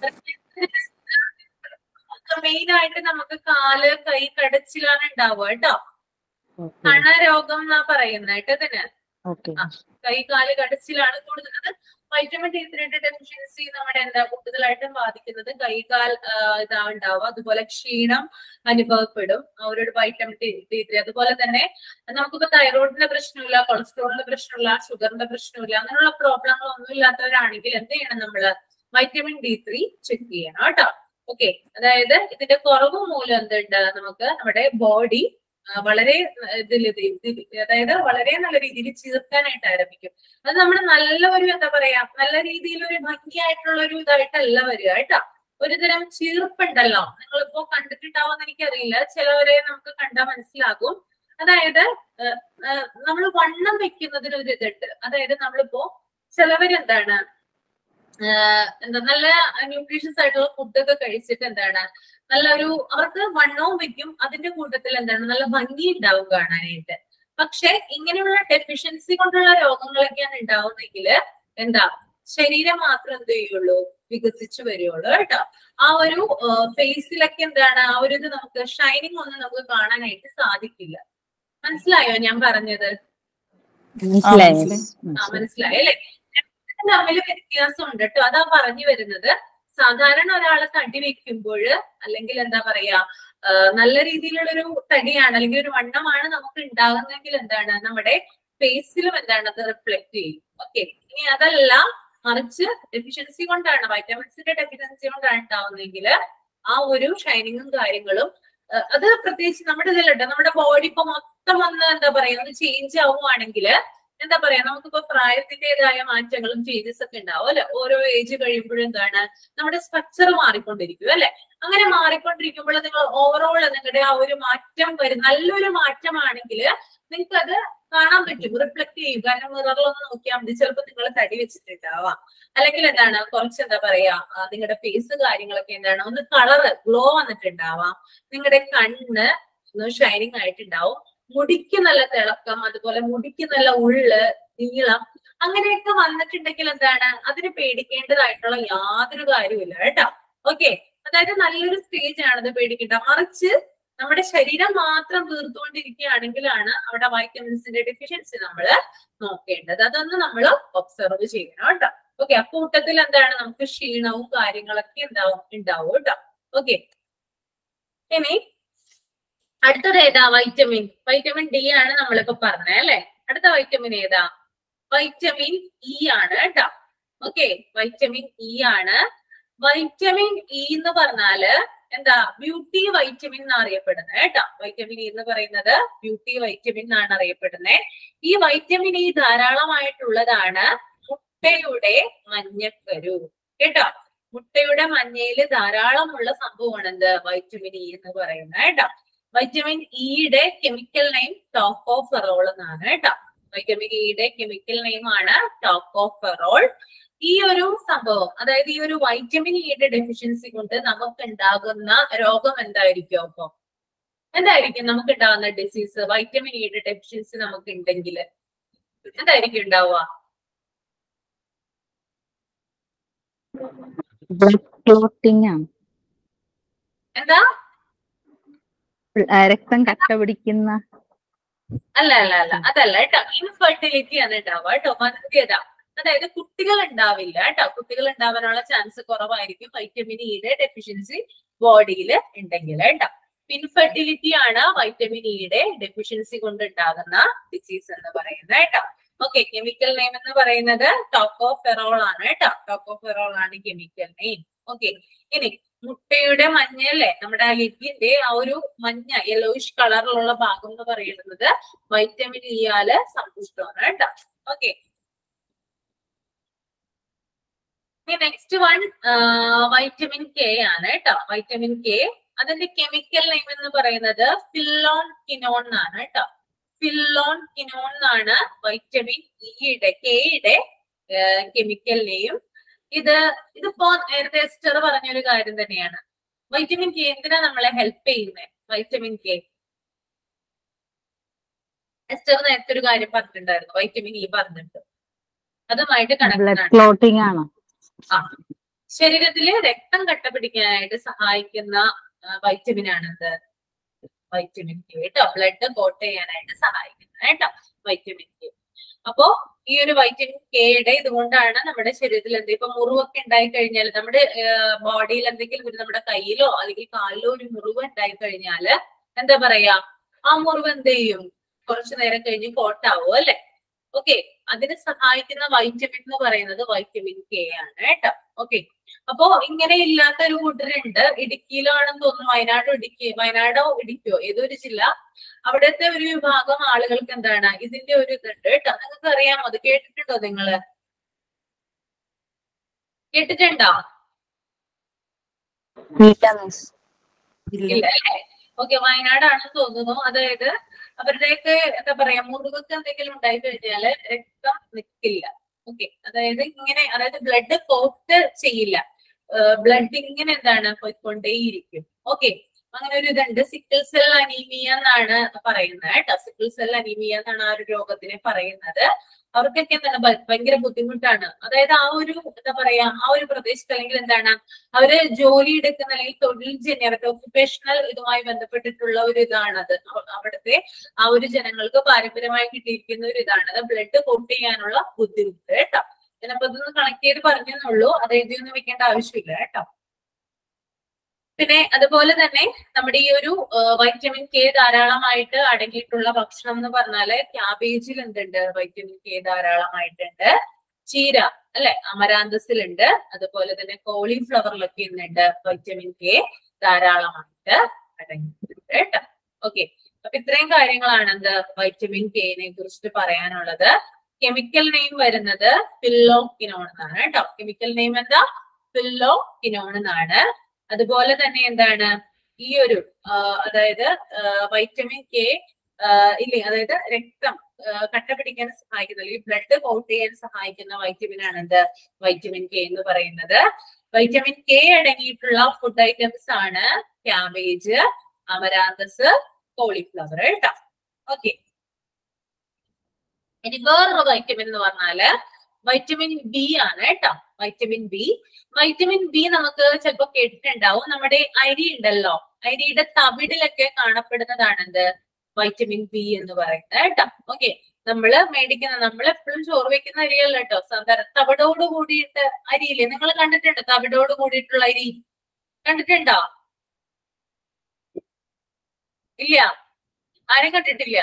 മെയിൻ ആയിട്ട് നമുക്ക് കാല് കൈ കടച്ചിലാണ് ഉണ്ടാവുക കേട്ടോ. കണരോഗം എന്നാ പറയുന്നത് കേട്ടോ ഇതിന്.
ഓക്കെ.
ആ, കൈ കാല് കടച്ചിലാണ് കൂടുതൽ. അത് വൈറ്റമിൻ ഡി ത്രീയുടെ ഡെഫിഷ്യൻസി നമ്മുടെ എന്താ കൂടുതലായിട്ടും ബാധിക്കുന്നത് കൈകാൽ ഇതാ ഉണ്ടാവുക. അതുപോലെ ക്ഷീണം അനുഭവപ്പെടും അവരുടെ വൈറ്റമിൻ ഡി ഡി ത്രീ. അതുപോലെ തന്നെ നമുക്കിപ്പോ തൈറോയിഡിന്റെ പ്രശ്നമില്ല, കൊളസ്ട്രോളിന്റെ പ്രശ്നമില്ല, ഷുഗറിന്റെ പ്രശ്നമില്ല, അങ്ങനെയുള്ള പ്രോബ്ലങ്ങൾ ഒന്നും ഇല്ലാത്തവരാണെങ്കിൽ എന്ത് ചെയ്യണം നമ്മള്? വൈറ്റമിൻ ഡി ത്രീ ചെക്ക് ചെയ്യണം കേട്ടോ. ഓക്കെ, അതായത് ഇതിന്റെ കുറവ് മൂലം എന്തുണ്ട്, നമുക്ക് നമ്മുടെ ബോഡി വളരെ ഇതിൽ അതായത് വളരെ നല്ല രീതിയിൽ ചീർക്കാനായിട്ട് ആരംഭിക്കും. അത് നമ്മുടെ നല്ല ഒരു എന്താ പറയാ നല്ല രീതിയിൽ ഒരു ഭംഗിയായിട്ടുള്ള ഒരു ഇതായിട്ടല്ല വരിക കേട്ടോ. ഒരു തരം ചീർപ്പുണ്ടല്ലോ, നിങ്ങളിപ്പോ കണ്ടിട്ടുണ്ടാവുമെന്ന് എനിക്കറിയില്ല, ചിലവരെ നമുക്ക് കണ്ടാൽ മനസ്സിലാകും. അതായത് നമ്മൾ വണ്ണം വെക്കുന്നതിന് ഒരു ഇതുണ്ട്. അതായത് നമ്മളിപ്പോ ചിലവരെന്താണ് എന്താ നല്ല ന്യൂട്രീഷ്യസ് ആയിട്ടുള്ള ഫുഡൊക്കെ കഴിച്ചിട്ട് എന്താണ് നല്ലൊരു അവർക്ക് വണ്ണവും വെക്കും, അതിന്റെ കൂട്ടത്തിൽ എന്താണ് നല്ല ഭംഗി ഉണ്ടാവും കാണാനായിട്ട്. പക്ഷെ ഇങ്ങനെയുള്ള ഡെഫിഷ്യൻസി കൊണ്ടുള്ള രോഗങ്ങളൊക്കെയാണ് ഉണ്ടാവുന്നെങ്കിൽ എന്താ ശരീരം മാത്രം എന്ത് ചെയ്യുള്ളൂ? വികസിച്ചു വരുള്ളൂ കേട്ടോ. ആ ഒരു ഫേസിലൊക്കെ എന്താണ് ആ ഒരു ഇത് നമുക്ക് ഷൈനിങ് ഒന്നും നമുക്ക് കാണാനായിട്ട് സാധിക്കില്ല. മനസ്സിലായോ ഞാൻ പറഞ്ഞത്? ആ, മനസ്സിലായി അല്ലെ? തമ്മിൽ വ്യത്യാസം ഉണ്ട് കേട്ടോ, അതാ പറഞ്ഞു വരുന്നത്. സാധാരണ ഒരാള് തടി വെക്കുമ്പോൾ അല്ലെങ്കിൽ എന്താ പറയാ നല്ല രീതിയിലുള്ളൊരു തടിയാണ് അല്ലെങ്കിൽ ഒരു വണ്ണമാണ് നമുക്ക് ഉണ്ടാകുന്നെങ്കിൽ എന്താണ് നമ്മുടെ ഫേസിലും എന്താണ് അത് റിഫ്ലക്ട് ചെയ്യും. ഓക്കെ, ഇനി അതല്ല മറിച്ച് ഡെഫിഷ്യൻസി കൊണ്ടാണ് വൈറ്റമിൻസിന്റെ ഡെഫിഷ്യൻസി കൊണ്ടാണ് ഉണ്ടാവുന്നെങ്കിൽ ആ ഒരു ഷൈനിങ്ങും കാര്യങ്ങളും അത് പ്രത്യേകിച്ച് നമ്മുടെ ഇതിലുണ്ട്. നമ്മുടെ ബോഡി ഇപ്പൊ മൊത്തം വന്ന് എന്താ പറയാ ഒന്ന് ചേഞ്ച് ആവുകയാണെങ്കിൽ എന്താ പറയാ നമുക്കിപ്പോ പ്രായത്തിന്റേതായ മാറ്റങ്ങളും ചേഞ്ചസ് ഒക്കെ ഉണ്ടാവും അല്ലെ. ഓരോ ഏജ് കഴിയുമ്പോഴും എന്താണ് നമ്മുടെ സ്ട്രക്ചർ മാറിക്കൊണ്ടിരിക്കും അല്ലെ. അങ്ങനെ മാറിക്കൊണ്ടിരിക്കുമ്പോൾ നിങ്ങൾ ഓവറോൾ നിങ്ങളുടെ ആ ഒരു മാറ്റം വരും. നല്ലൊരു മാറ്റമാണെങ്കിൽ നിങ്ങൾക്ക് അത് കാണാൻ പറ്റും, റിഫ്ലക്ട് ചെയ്യും. കാരണം മിററിലൊന്ന് നോക്കിയാൽ മതി, ചിലപ്പോൾ നിങ്ങൾ തടി വെച്ചിട്ടുണ്ടാവാം, അല്ലെങ്കിൽ എന്താണ് കുറച്ച് എന്താ പറയാ നിങ്ങളുടെ ഫേസ് കാര്യങ്ങളൊക്കെ എന്താണ് ഒന്ന് കളറ് ഗ്ലോ വന്നിട്ടുണ്ടാവാം, നിങ്ങളുടെ കണ്ണ് ഒന്ന് ഷൈനിങ് ആയിട്ടുണ്ടാവും, മുടിക്ക് നല്ല തിളക്കം, അതുപോലെ മുടിക്ക് നല്ല ഉള്ള് നീളം, അങ്ങനെയൊക്കെ വന്നിട്ടുണ്ടെങ്കിൽ എന്താണ് അതിന് പേടിക്കേണ്ടതായിട്ടുള്ള യാതൊരു കാര്യമില്ല കേട്ടോ. ഓക്കെ, അതായത് നല്ലൊരു സ്റ്റേജ് ആണത്, പേടിക്കേണ്ട. മറിച്ച് നമ്മുടെ ശരീരം മാത്രം തീർത്തുകൊണ്ടിരിക്കുകയാണെങ്കിലാണ് അവിടെ വൈറ്റമിൻസിന്റെ ഡെഫിഷ്യൻസി നമ്മൾ നോക്കേണ്ടത്. അതൊന്ന് നമ്മൾ ഒബ്സർവ് ചെയ്യണം കേട്ടോ. ഓക്കെ, അക്കൂട്ടത്തിൽ എന്താണ് നമുക്ക് ക്ഷീണവും കാര്യങ്ങളൊക്കെ ഉണ്ടാവും ഉണ്ടാവും കേട്ടോ. ഓക്കെ, ഇനി അടുത്തത് ഏതാ? വൈറ്റമിൻ വൈറ്റമിൻ ഡി ആണ് നമ്മളിപ്പോ പറഞ്ഞത് അല്ലെ. അടുത്ത വൈറ്റമിൻ ഏതാ? വൈറ്റമിൻ ഇ ആണ് കേട്ടോ. ഓക്കെ, വൈറ്റമിൻ ഇ ആണ്. വൈറ്റമിൻ ഇ എന്ന് പറഞ്ഞാല് എന്താ ബ്യൂട്ടി വൈറ്റമിൻ എന്ന് അറിയപ്പെടുന്നത് കേട്ടോ. വൈറ്റമിൻ ഇ എന്ന് പറയുന്നത് ബ്യൂട്ടി വൈറ്റമിൻ എന്നാണ് അറിയപ്പെടുന്നത്. ഈ വൈറ്റമിൻ ഇ ധാരാളമായിട്ടുള്ളതാണ് മുട്ടയുടെ മഞ്ഞക്കരു കേട്ടോ. മുട്ടയുടെ മഞ്ഞയിൽ ധാരാളമുള്ള സംഭവമാണ് എന്ത് വൈറ്റമിൻ ഇ എന്ന് പറയുന്നത് കേട്ടോ. വൈറ്റമിൻ ഇയുടെ കെമിക്കൽ നെയിം ടോക്കോഫെറോൾ എന്നാണ് കേട്ടോ. വൈറ്റമിൻ ഇയുടെ കെമിക്കൽ നെയിം ആണ് ടോക്കോഫെറോൾ. ഈ ഒരു സംഭവം അതായത് ഈ ഒരു വൈറ്റമിൻ ഇയുടെ ഡെഫിഷ്യൻസി കൊണ്ട് നമുക്ക് ഉണ്ടാകുന്ന രോഗം എന്തായിരിക്കും? അപ്പൊ എന്തായിരിക്കും നമുക്ക് ഉണ്ടാകുന്ന ഡിസീസ്? വൈറ്റമിൻ ഇയുടെ ഡെഫിഷ്യൻസി നമുക്ക് ഉണ്ടെങ്കിൽ എന്തായിരിക്കും ഉണ്ടാവുക? എന്താ?
രക്തം കട്ട പിടിക്കുന്ന?
അല്ല അല്ല അല്ല അതല്ല കേട്ടോ. ഇൻഫെർട്ടിലിറ്റി ആണ് ഉണ്ടാവുക കേട്ടോ. വന്ധ്യത, അതായത് കുട്ടികൾ ഉണ്ടാവില്ല കേട്ടോ. കുട്ടികൾ ഉണ്ടാവാനുള്ള ചാൻസ് കുറവായിരിക്കും വൈറ്റമിൻ ഇയുടെ ഡെഫിഷ്യൻസി ബോഡിയിൽ ഉണ്ടെങ്കിൽ കേട്ടോ. ഇൻഫെർട്ടിലിറ്റി ആണ് വൈറ്റമിൻ ഇയുടെ ഡെഫിഷ്യൻസി കൊണ്ട് ഉണ്ടാകുന്ന ഡിസീസ് എന്ന് പറയുന്നത് കേട്ടോ. ഓക്കെ, കെമിക്കൽ നെയിം എന്ന് പറയുന്നത് ടോക്കോഫെറോൾ ആണ് കേട്ടോ. ടോക്കോഫെറോൾ ആണ് കെമിക്കൽ നെയിം. ഓക്കെ. ഇനി മുട്ടയുടെ മഞ്ഞ അല്ലേ, നമ്മുടെ ആ എഗ്ഗിന്റെ ആ ഒരു മഞ്ഞ യെല്ലോയിഷ് കളറിലുള്ള ഭാഗം എന്ന് പറയുന്നത് വൈറ്റമിൻ ഇയാല് സമ്പുഷ്ടമാണ് കേട്ടോ. Okay. Next one vitamin K ആണ് കേട്ടോ. വൈറ്റമിൻ കെ അതിന്റെ കെമിക്കൽ നെയിം എന്ന് പറയുന്നത് ഫില്ലോൺ കിനോൺ എന്നാണ് കേട്ടോ. ഫില്ലോൺ കിനോൺ എന്നാണ് വൈറ്റമിൻ ഇയുടെ കെയുടെ കെമിക്കൽ നെയിം. ഇത് ഇതിപ്പോ നേരത്തെ എസ്റ്റർ പറഞ്ഞൊരു കാര്യം തന്നെയാണ്. വൈറ്റമിൻ കെ എന്തിനാ നമ്മളെ ഹെൽപ്പ് ചെയ്യുന്നത്? വൈറ്റമിൻ കെ എസ്റ്റർ നേരത്തെ ഒരു കാര്യം പറഞ്ഞിട്ടുണ്ടായിരുന്നു, വൈറ്റമിൻ ഇ പറഞ്ഞിട്ട്, അതുമായിട്ട് കണക്ട് ആണ്. ആ, ശരീരത്തിലെ രക്തം കട്ട പിടിക്കാനായിട്ട് സഹായിക്കുന്ന വൈറ്റമിൻ ആണെന്ത്? വൈറ്റമിൻ കെ കേട്ടോ. ബ്ലഡ് കോട്ട് ചെയ്യാനായിട്ട് സഹായിക്കുന്നത് കേട്ടോ വൈറ്റമിൻ കെ. അപ്പോ ഈ ഒരു വൈറ്റമിൻ കെയുടെ ഇതുകൊണ്ടാണ് നമ്മുടെ ശരീരത്തിൽ എന്ത് ഇപ്പൊ മുറിവൊക്കെ ഉണ്ടായി കഴിഞ്ഞാൽ, നമ്മുടെ ബോഡിയിൽ എന്തെങ്കിലും ഒരു നമ്മുടെ കയ്യിലോ അല്ലെങ്കിൽ കാലിലോ ഒരു മുറിവ് ഉണ്ടായി കഴിഞ്ഞാല് എന്താ പറയാ, ആ മുറിവ് എന്ത് ചെയ്യും? കുറച്ചു നേരം കഴിഞ്ഞ് കോട്ടാവും അല്ലെ. ഓക്കെ. അതിന് സഹായിക്കുന്ന വൈറ്റമിൻ എന്ന് പറയുന്നത് വൈറ്റമിൻ കെ ആണ് കേട്ടോ. ഓക്കെ. അപ്പോ ഇങ്ങനെ ഇല്ലാത്ത ഒരു കൂട്ടരുണ്ട്, ഇടുക്കിയിലാണെന്ന് തോന്നുന്നു, വയനാടോ ഇടുക്കി വയനാടോ ഇടുക്കിയോ ഏതൊരു ജില്ല, അവിടുത്തെ ഒരു വിഭാഗം ആളുകൾക്ക് എന്താണ് ഇതിന്റെ ഒരു ഇതുണ്ട് കേട്ടോ. നിങ്ങൾക്ക് അറിയാമോ? അത് കേട്ടിട്ടുണ്ടോ നിങ്ങള്? കേട്ടിട്ടുണ്ടോ? ഇല്ല അല്ലേ. ഓക്കെ. വയനാടാണെന്ന് തോന്നുന്നു. അതായത് അവരുടെയൊക്കെ എന്താ പറയാ, മുറിവൊക്കെ എന്തെങ്കിലും ഉണ്ടായി കഴിഞ്ഞാല് രക്തം നിൽക്കില്ല. ഓക്കെ. അതായത് ഇങ്ങനെ, അതായത് ബ്ലഡ് കോട്ട് ചെയ്യില്ല, ബ്ലഡ് ഇങ്ങനെ എന്താണ് പോയിക്കൊണ്ടേയിരിക്കും. ഓക്കെ. അങ്ങനെ ഒരു ഇതുണ്ട്. സിക്കിൾ സെൽ അനീമിയ എന്നാണ് പറയുന്നത് കേട്ടോ. സിക്കിൾ സെൽ അനീമിയ എന്നാണ് ആ ഒരു രോഗത്തിനെ പറയുന്നത്. അവർക്കൊക്കെ എന്താണ് ഭയങ്കര ബുദ്ധിമുട്ടാണ്. അതായത് ആ ഒരു എന്താ പറയാ, ആ ഒരു പ്രദേശത്ത് അല്ലെങ്കിൽ എന്താണ് അവര് ജോലി എടുക്കുന്ന അല്ലെങ്കിൽ തൊഴിൽ ജന്യ അവരുടെ ഒക്യുപേഷണൽ ഇതുമായി ബന്ധപ്പെട്ടിട്ടുള്ള ഒരു ഇതാണത്. അവിടുത്തെ ആ ഒരു ജനങ്ങൾക്ക് പാരമ്പര്യമായി കിട്ടിയിരിക്കുന്ന ഒരു ഇതാണ് ബ്ലഡ് കോട്ട് ചെയ്യാനുള്ള ബുദ്ധിമുട്ട് കേട്ടോ. ഞാനപ്പോ അതൊന്ന് കണക്ട് ചെയ്ത് പറഞ്ഞെന്നുള്ളൂ, അത് എഴുതിയൊന്നും വെക്കേണ്ട ആവശ്യമില്ല കേട്ടോ. പിന്നെ അതുപോലെ തന്നെ നമ്മുടെ ഈ ഒരു വൈറ്റമിൻ കെ ധാരാളമായിട്ട് അടങ്ങിയിട്ടുള്ള ഭക്ഷണം എന്ന് പറഞ്ഞാല് ക്യാബേജിൽ എന്തുണ്ട്? വൈറ്റമിൻ കെ ധാരാളമായിട്ടുണ്ട്. ചീര അല്ലെ, അമരാന്തസിലുണ്ട്. അതുപോലെ തന്നെ കോളിഫ്ലവറിലൊക്കെ എന്തുണ്ട്? വൈറ്റമിൻ കെ ധാരാളമായിട്ട് അടങ്ങിയിട്ടുണ്ട് കേട്ടോ. ഓക്കെ. അപ്പൊ ഇത്രയും കാര്യങ്ങളാണ് എന്ത് വൈറ്റമിൻ കെനെ കുറിച്ചിട്ട് പറയാനുള്ളത്. കെമിക്കൽ നെയിം വരുന്നത് ഫില്ലോക്വിനോൺ എന്നാണ് കേട്ടോ. കെമിക്കൽ നെയിം എന്താ? ഫില്ലോക്വിനോൺ എന്നാണ്. അതുപോലെ തന്നെ എന്താണ് ഈ ഒരു അതായത് വൈറ്റമിൻ കെ ഇല്ലേ, അതായത് രക്തം കട്ട പിടിക്കാൻ സഹായിക്കുന്ന അല്ലെങ്കിൽ ബ്ലഡ് കോട്ട് ചെയ്യാൻ സഹായിക്കുന്ന വൈറ്റമിൻ ആണ് എന്ത്? വൈറ്റമിൻ കെ എന്ന് പറയുന്നത്. വൈറ്റമിൻ കെ അടങ്ങിയിട്ടുള്ള ഫുഡ് ഐറ്റംസ് ആണ് ക്യാബേജ്, അമരാന്തസ്, കോളിഫ്ലവർ കേട്ടോ. ഓക്കെ. ഇനി വേറൊരു വൈറ്റമിൻ എന്ന് പറഞ്ഞാല് വൈറ്റമിൻ ബി ആണ് കേട്ടോ. വൈറ്റമിൻ ബി വൈറ്റമിൻ ബി നമുക്ക് ചിലപ്പോ കേട്ടിട്ടുണ്ടാവും. നമ്മുടെ അരി ഉണ്ടല്ലോ, അരിയുടെ തവിടിലൊക്കെ കാണപ്പെടുന്നതാണ് എന്ത്? വൈറ്റമിൻ ബി എന്ന് പറയുന്നത് കേട്ടോ. ഓക്കെ. നമ്മള് മേടിക്കുന്ന, നമ്മൾ എപ്പോഴും ചോറ് വെക്കുന്ന അരിയല്ല കേട്ടോ, സാധാരണ തവിടോട് കൂടിയിട്ട് അരിയില്ലേ, നിങ്ങൾ കണ്ടിട്ടുണ്ടോ? തവിടോട് കൂടിയിട്ടുള്ള അരി കണ്ടിട്ടുണ്ടോ? ഇല്ല, ആരും കണ്ടിട്ടില്ല.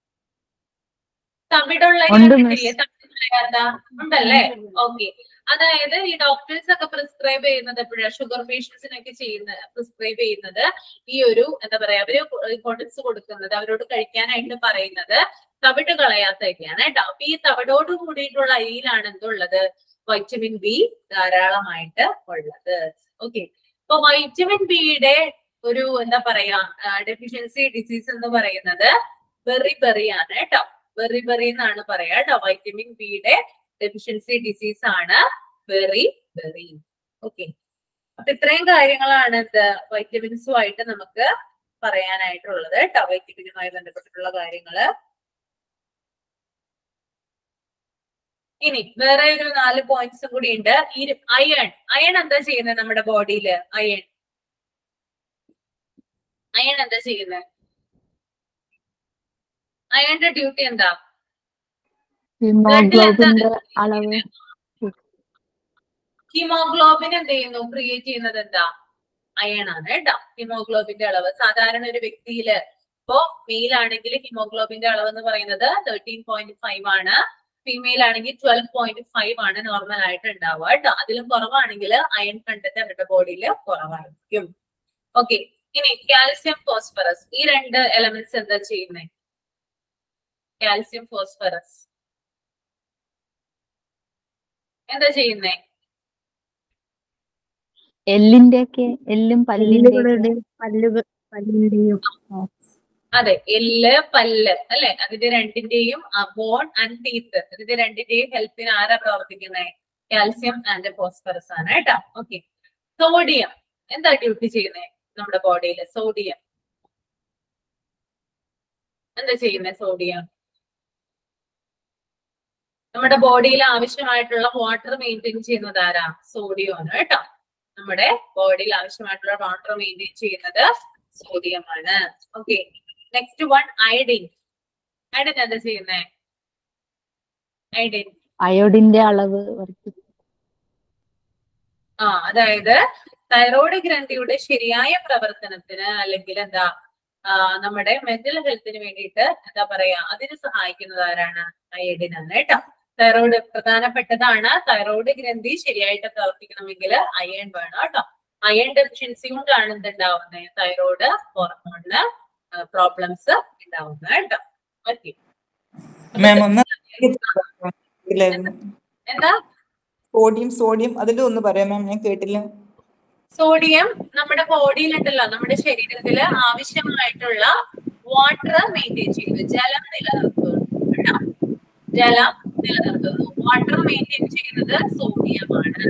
തവിടുള്ള അരി കണ്ടിട്ടില്ലേ? തവിടില്ലാത്ത ഉണ്ടല്ലേ? ഓക്കെ. അതായത് ഈ ഡോക്ടേഴ്സ് ഒക്കെ പ്രിസ്ക്രൈബ് ചെയ്യുന്നത് എപ്പോഴാണ്? ഷുഗർ പേഷ്യൻസിനൊക്കെ ചെയ്യുന്ന പ്രിസ്ക്രൈബ് ചെയ്യുന്നത് ഈ ഒരു എന്താ പറയാ, അവര് ഇമ്പോർട്ടൻസ് കൊടുക്കുന്നത്, അവരോട് കഴിക്കാനായിട്ട് പറയുന്നത് തവിട് കളയാത്ത അരിയാണ് കേട്ടോ. അപ്പൊ ഈ തവിടോട് കൂടിയിട്ടുള്ള അരിയിലാണ് എന്തുള്ളത്? വൈറ്റമിൻ ബി ധാരാളമായിട്ട് ഉള്ളത്. ഓക്കെ. അപ്പൊ വൈറ്റമിൻ ബിയുടെ ഒരു എന്താ പറയാ ഡെഫിഷ്യൻസി ഡിസീസ് എന്ന് പറയുന്നത് ബെറി ബെറി ആണ് കേട്ടോ. ബെറി ബെറി എന്നാണ് പറയാ കേട്ടോ. വൈറ്റമിൻ ബിയുടെ ഡെഫിഷ്യൻസി ഡിസീസ് ആണ് ബെറി ബെറി. ഓക്കെ. അപ്പൊ ഇത്രയും കാര്യങ്ങളാണ് എന്ത് വൈറ്റമിൻസുമായിട്ട് നമുക്ക് പറയാനായിട്ടുള്ളത് കേട്ടോ. വൈറ്റമിനുമായി ബന്ധപ്പെട്ടിട്ടുള്ള കാര്യങ്ങള്. ഇനി വേറെ ഒരു നാല് പോയിന്റ്സും കൂടി ഉണ്ട്. ഈ അയൺ അയൺ എന്താ ചെയ്യുന്നത് നമ്മുടെ ബോഡിയില്? അയൺ അയൺ എന്താ ചെയ്യുന്നത്? അയണിന്റെ ഡ്യൂട്ടി എന്താ?
അളവ്
ഹീമോഗ്ലോബിൻ എന്ത് ചെയ്യുന്നു? ക്രിയേറ്റ് ചെയ്യുന്നത് എന്താ? അയൺ ആണ് കേട്ടോ. ഹീമോഗ്ലോബിന്റെ അളവ് സാധാരണ ഒരു വ്യക്തിയില് ഇപ്പോ മെയിൽ ആണെങ്കിൽ ഹീമോഗ്ലോബിന്റെ അളവ് എന്ന് പറയുന്നത് തേർട്ടീൻ പോയിന്റ് ഫൈവ് ആണ്. ഫീമെയിൽ ആണെങ്കിൽ ട്വൽവ് പോയിന്റ് ഫൈവ് ആണ് നോർമൽ ആയിട്ട് ഉണ്ടാവുക കേട്ടോ. അതിലും കുറവാണെങ്കിൽ അയൺ കണ്ടന്റ് അവരുടെ ബോഡിയിൽ കുറവായിരിക്കും. ഓക്കെ, ഇനി കാൽസ്യം ഫോസ്ഫറസ് ഈ രണ്ട് എലമെന്റ്സ് എന്താ ചെയ്യുന്നത്? കാൽസ്യം ഫോസ്ഫറസ് എന്താ ചെയ്യുന്നേ?
എല്ലിന്റെ ഒക്കെ എല്ലും പല്ലിന്റെ
എല്ലുകളുടെയും പല്ലുകൾ പല്ലിന്റെയും
അതെ, എല്ല് പല്ല് അല്ലെ, അതിന്റെ രണ്ടിന്റെയും ബോൺ ആൻഡ് ടീത്ത് ഇതിന്റെ രണ്ടിന്റെയും ഹെൽത്തിന് ആരാ പ്രവർത്തിക്കുന്നത്? കാൽസ്യം ആൻഡ് ഫോസ്ഫറസ് ആണ് കേട്ടോ. ഓക്കെ, സോഡിയം എന്താ ഡ്യൂട്ടി ചെയ്യുന്നത് നമ്മുടെ ബോഡിയിൽ? സോഡിയം എന്താ ചെയ്യുന്നത്? സോഡിയം നമ്മുടെ ബോഡിയിൽ ആവശ്യമായിട്ടുള്ള വാട്ടർ മെയിൻറ്റെയിൻ ചെയ്യുന്നത് ആരാ? സോഡിയം ആണ് കേട്ടോ. നമ്മുടെ ബോഡിയിൽ ആവശ്യമായിട്ടുള്ള വാട്ടർ മെയിൻറ്റെയിൻ ചെയ്യുന്നത് സോഡിയം ആണ്. Okay, next one iodine. Iodine എന്താ ചെയ്യുന്നേ? അയഡിൻ
അയോഡിന്റെ അളവ് വർദ്ധിക്കും.
ആ അതായത് തൈറോയ്ഡ് ഗ്രന്ഥിയുടെ ശരിയായ പ്രവർത്തനത്തിന് അല്ലെങ്കിൽ എന്താ നമ്മുടെ മെന്റൽ ഹെൽത്തിന് വേണ്ടിയിട്ട് എന്താ പറയാ അതിന് സഹായിക്കുന്നത് ആരാണ്? അയഡിൻ ആണ് കേട്ടോ. തൈറോയ്ഡ് പ്രധാനപ്പെട്ടതാണ്. തൈറോയ്ഡ് ഗ്രന്ഥി ശരിയായിട്ട് പ്രവർത്തിക്കണമെങ്കിൽ അയൺ വേണം കേട്ടോ. അയൺ ഡെഫിഷ്യൻസി കൊണ്ടാണ് എന്തുണ്ടാവുന്നത്? തൈറോയ്ഡ് ഹോർമോണിന് പ്രോബ്ലംസ് ഉണ്ടാവുന്നത് കേട്ടോ. ഓക്കെ, എന്താ
സോഡിയം? സോഡിയം അതിന്റെ ഒന്ന് പറയാം മാം, ഞാൻ കേട്ടില്ല.
സോഡിയം നമ്മുടെ ബോഡിയിലുണ്ടല്ലോ, നമ്മുടെ ശരീരത്തില് ആവശ്യമായിട്ടുള്ള വാട്ടർ മെയിൻറ്റെയിൻ ചെയ്യുന്നു, ജലം നിലനിർത്തുന്നു കേട്ടോ. ജലം നിലനിർത്തുന്നു, വാട്ടർ മെയിൻറ്റെയിൻ ചെയ്യുന്നത് സോഡിയമാണ്.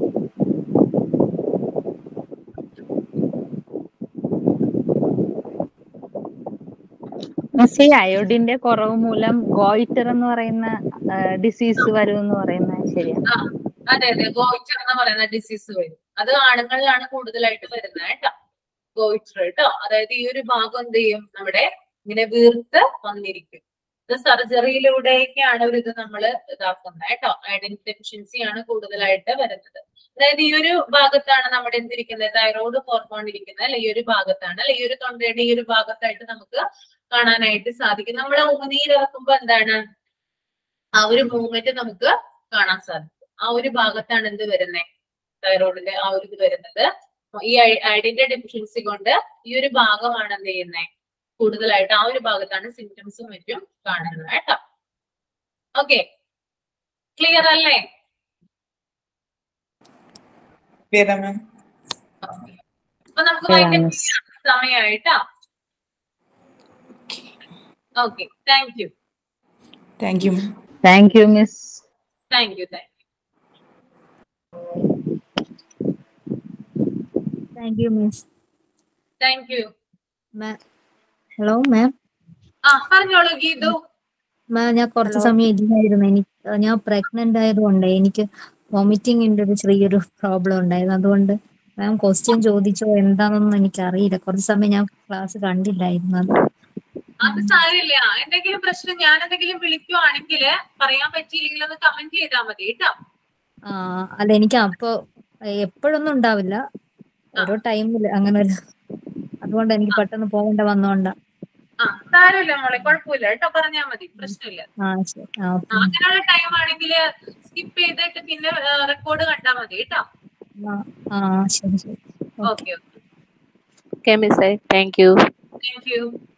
ഈ അയോഡിന്റെ കുറവ് മൂലം ഗോയിറ്റർ എന്ന് പറയുന്ന ഡിസീസ് വരും എന്ന് പറയുന്നത് ശരിയാ?
അതെ അതെ, ഗോയിറ്റർ എന്ന് പറയുന്ന ഡിസീസ് വരും. അത് ആണുങ്ങളിലാണ് കൂടുതലായിട്ട് വരുന്നത് കേട്ടോ, ഗോയിറ്റർ കേട്ടോ. അതായത് ഈ ഒരു ഭാഗം എന്ത് ചെയ്യും? നമ്മുടെ ഇങ്ങനെ വീർത്ത് വന്നിരിക്കും. ഇത് സർജറിയിലൂടെയൊക്കെയാണ് ഒരു ഇത് നമ്മൾ ഇതാക്കുന്നത് കേട്ടോ. അയഡിൻ ഡെഫിഷ്യൻസി ആണ് കൂടുതലായിട്ട് വരുന്നത്. അതായത് ഈ ഒരു ഭാഗത്താണ് നമ്മുടെ എന്തിരിക്കുന്നത്? തൈറോയ്ഡ് ഹോർമോൺ ഇരിക്കുന്നത് അല്ലെ, ഈ ഒരു ഭാഗത്താണ് അല്ലെ, ഈ ഒരു തൊണ്ടയുടെ ഈ ഒരു ഭാഗത്തായിട്ട് നമുക്ക് കാണാനായിട്ട് സാധിക്കും. നമ്മൾ ഉമിനീരിറക്കുമ്പോ എന്താണ് ആ ഒരു മൂവ്മെന്റ് നമുക്ക് കാണാൻ സാധിക്കും. ആ ഒരു ഭാഗത്താണ് എന്ത് വരുന്നത്? തൈറോയിഡിന്റെ ആ ഒരു ഇത് വരുന്നത്. ഈ അയഡിന്റെ ഡെഫിഷ്യൻസി കൊണ്ട് ഈ ഒരു ഭാഗമാണ് എന്ത് ചെയ്യുന്നത്? കൂടുതലായിട്ട് ആ ഒരു ഭാഗത്താണ് സിംറ്റംസും മറ്റും കാണുന്നത് കേട്ടോ. ഓക്കെ, ക്ലിയർ അല്ലേ? അപ്പൊ നമുക്ക് വൈകിട്ട് സമയമായിട്ടോ. Okay, thank you.
Thank you
thank you miss.
Thank you thank
thank you miss.
Thank you.
Hello ma'am.
ആ പറഞ്ഞോളൂ ഗീതു.
മാം, ഞാൻ കുറച്ച് സമയം ഇല്ലായിരുന്നു. എനിക്ക് ഞാൻ പ്രഗ്നന്റ് ആയതുകൊണ്ട് എനിക്ക് വോമിറ്റിംഗിന്റെ ഒരു ചെറിയൊരു പ്രോബ്ലം ഉണ്ടായിരുന്നു. അതുകൊണ്ട് മാം ക്വസ്റ്റ്യൻ ചോദിച്ചോ എന്താണെന്നൊന്നും എനിക്കറിയില്ല. കുറച്ച് സമയം ഞാൻ ക്ലാസ് കണ്ടില്ലായിരുന്നു. അത്
അത് സാരമില്ല. എന്തെങ്കിലും പ്രശ്നം ഞാൻ എന്തെങ്കിലും വിളിക്കുവാണെങ്കിൽ പറയാൻ പറ്റിയില്ലെങ്കിൽ ഒന്ന് കമന്റ് ചെയ്താൽ മതി കേട്ടോ.
ആ അല്ല, എനിക്ക് അപ്പൊ എപ്പോഴൊന്നും ഉണ്ടാവില്ല, ഓരോ ടൈമില് അങ്ങനെ ഒരു, അതുകൊണ്ട് എനിക്ക് പെട്ടെന്ന് പോകേണ്ട വന്നോണ്ടാ.
ആ സാരമില്ല മോളെ, കുഴപ്പമില്ല കേട്ടോ, പറഞ്ഞാ മതി, പ്രശ്നമില്ല.
ആ ശരി. ആ ഓക്കെ.
അങ്ങനെയുള്ള ടൈം ആണെങ്കിൽ സ്കിപ്പ് ചെയ്തിട്ട് പിന്നെ റെക്കോർഡ് കണ്ടാ മതി കേട്ടോ.
ആ ശരി ശരി.
ഓക്കെ ഓക്കെ
ഓക്കെ മിസ്സേ, താങ്ക് യു.
Thank U.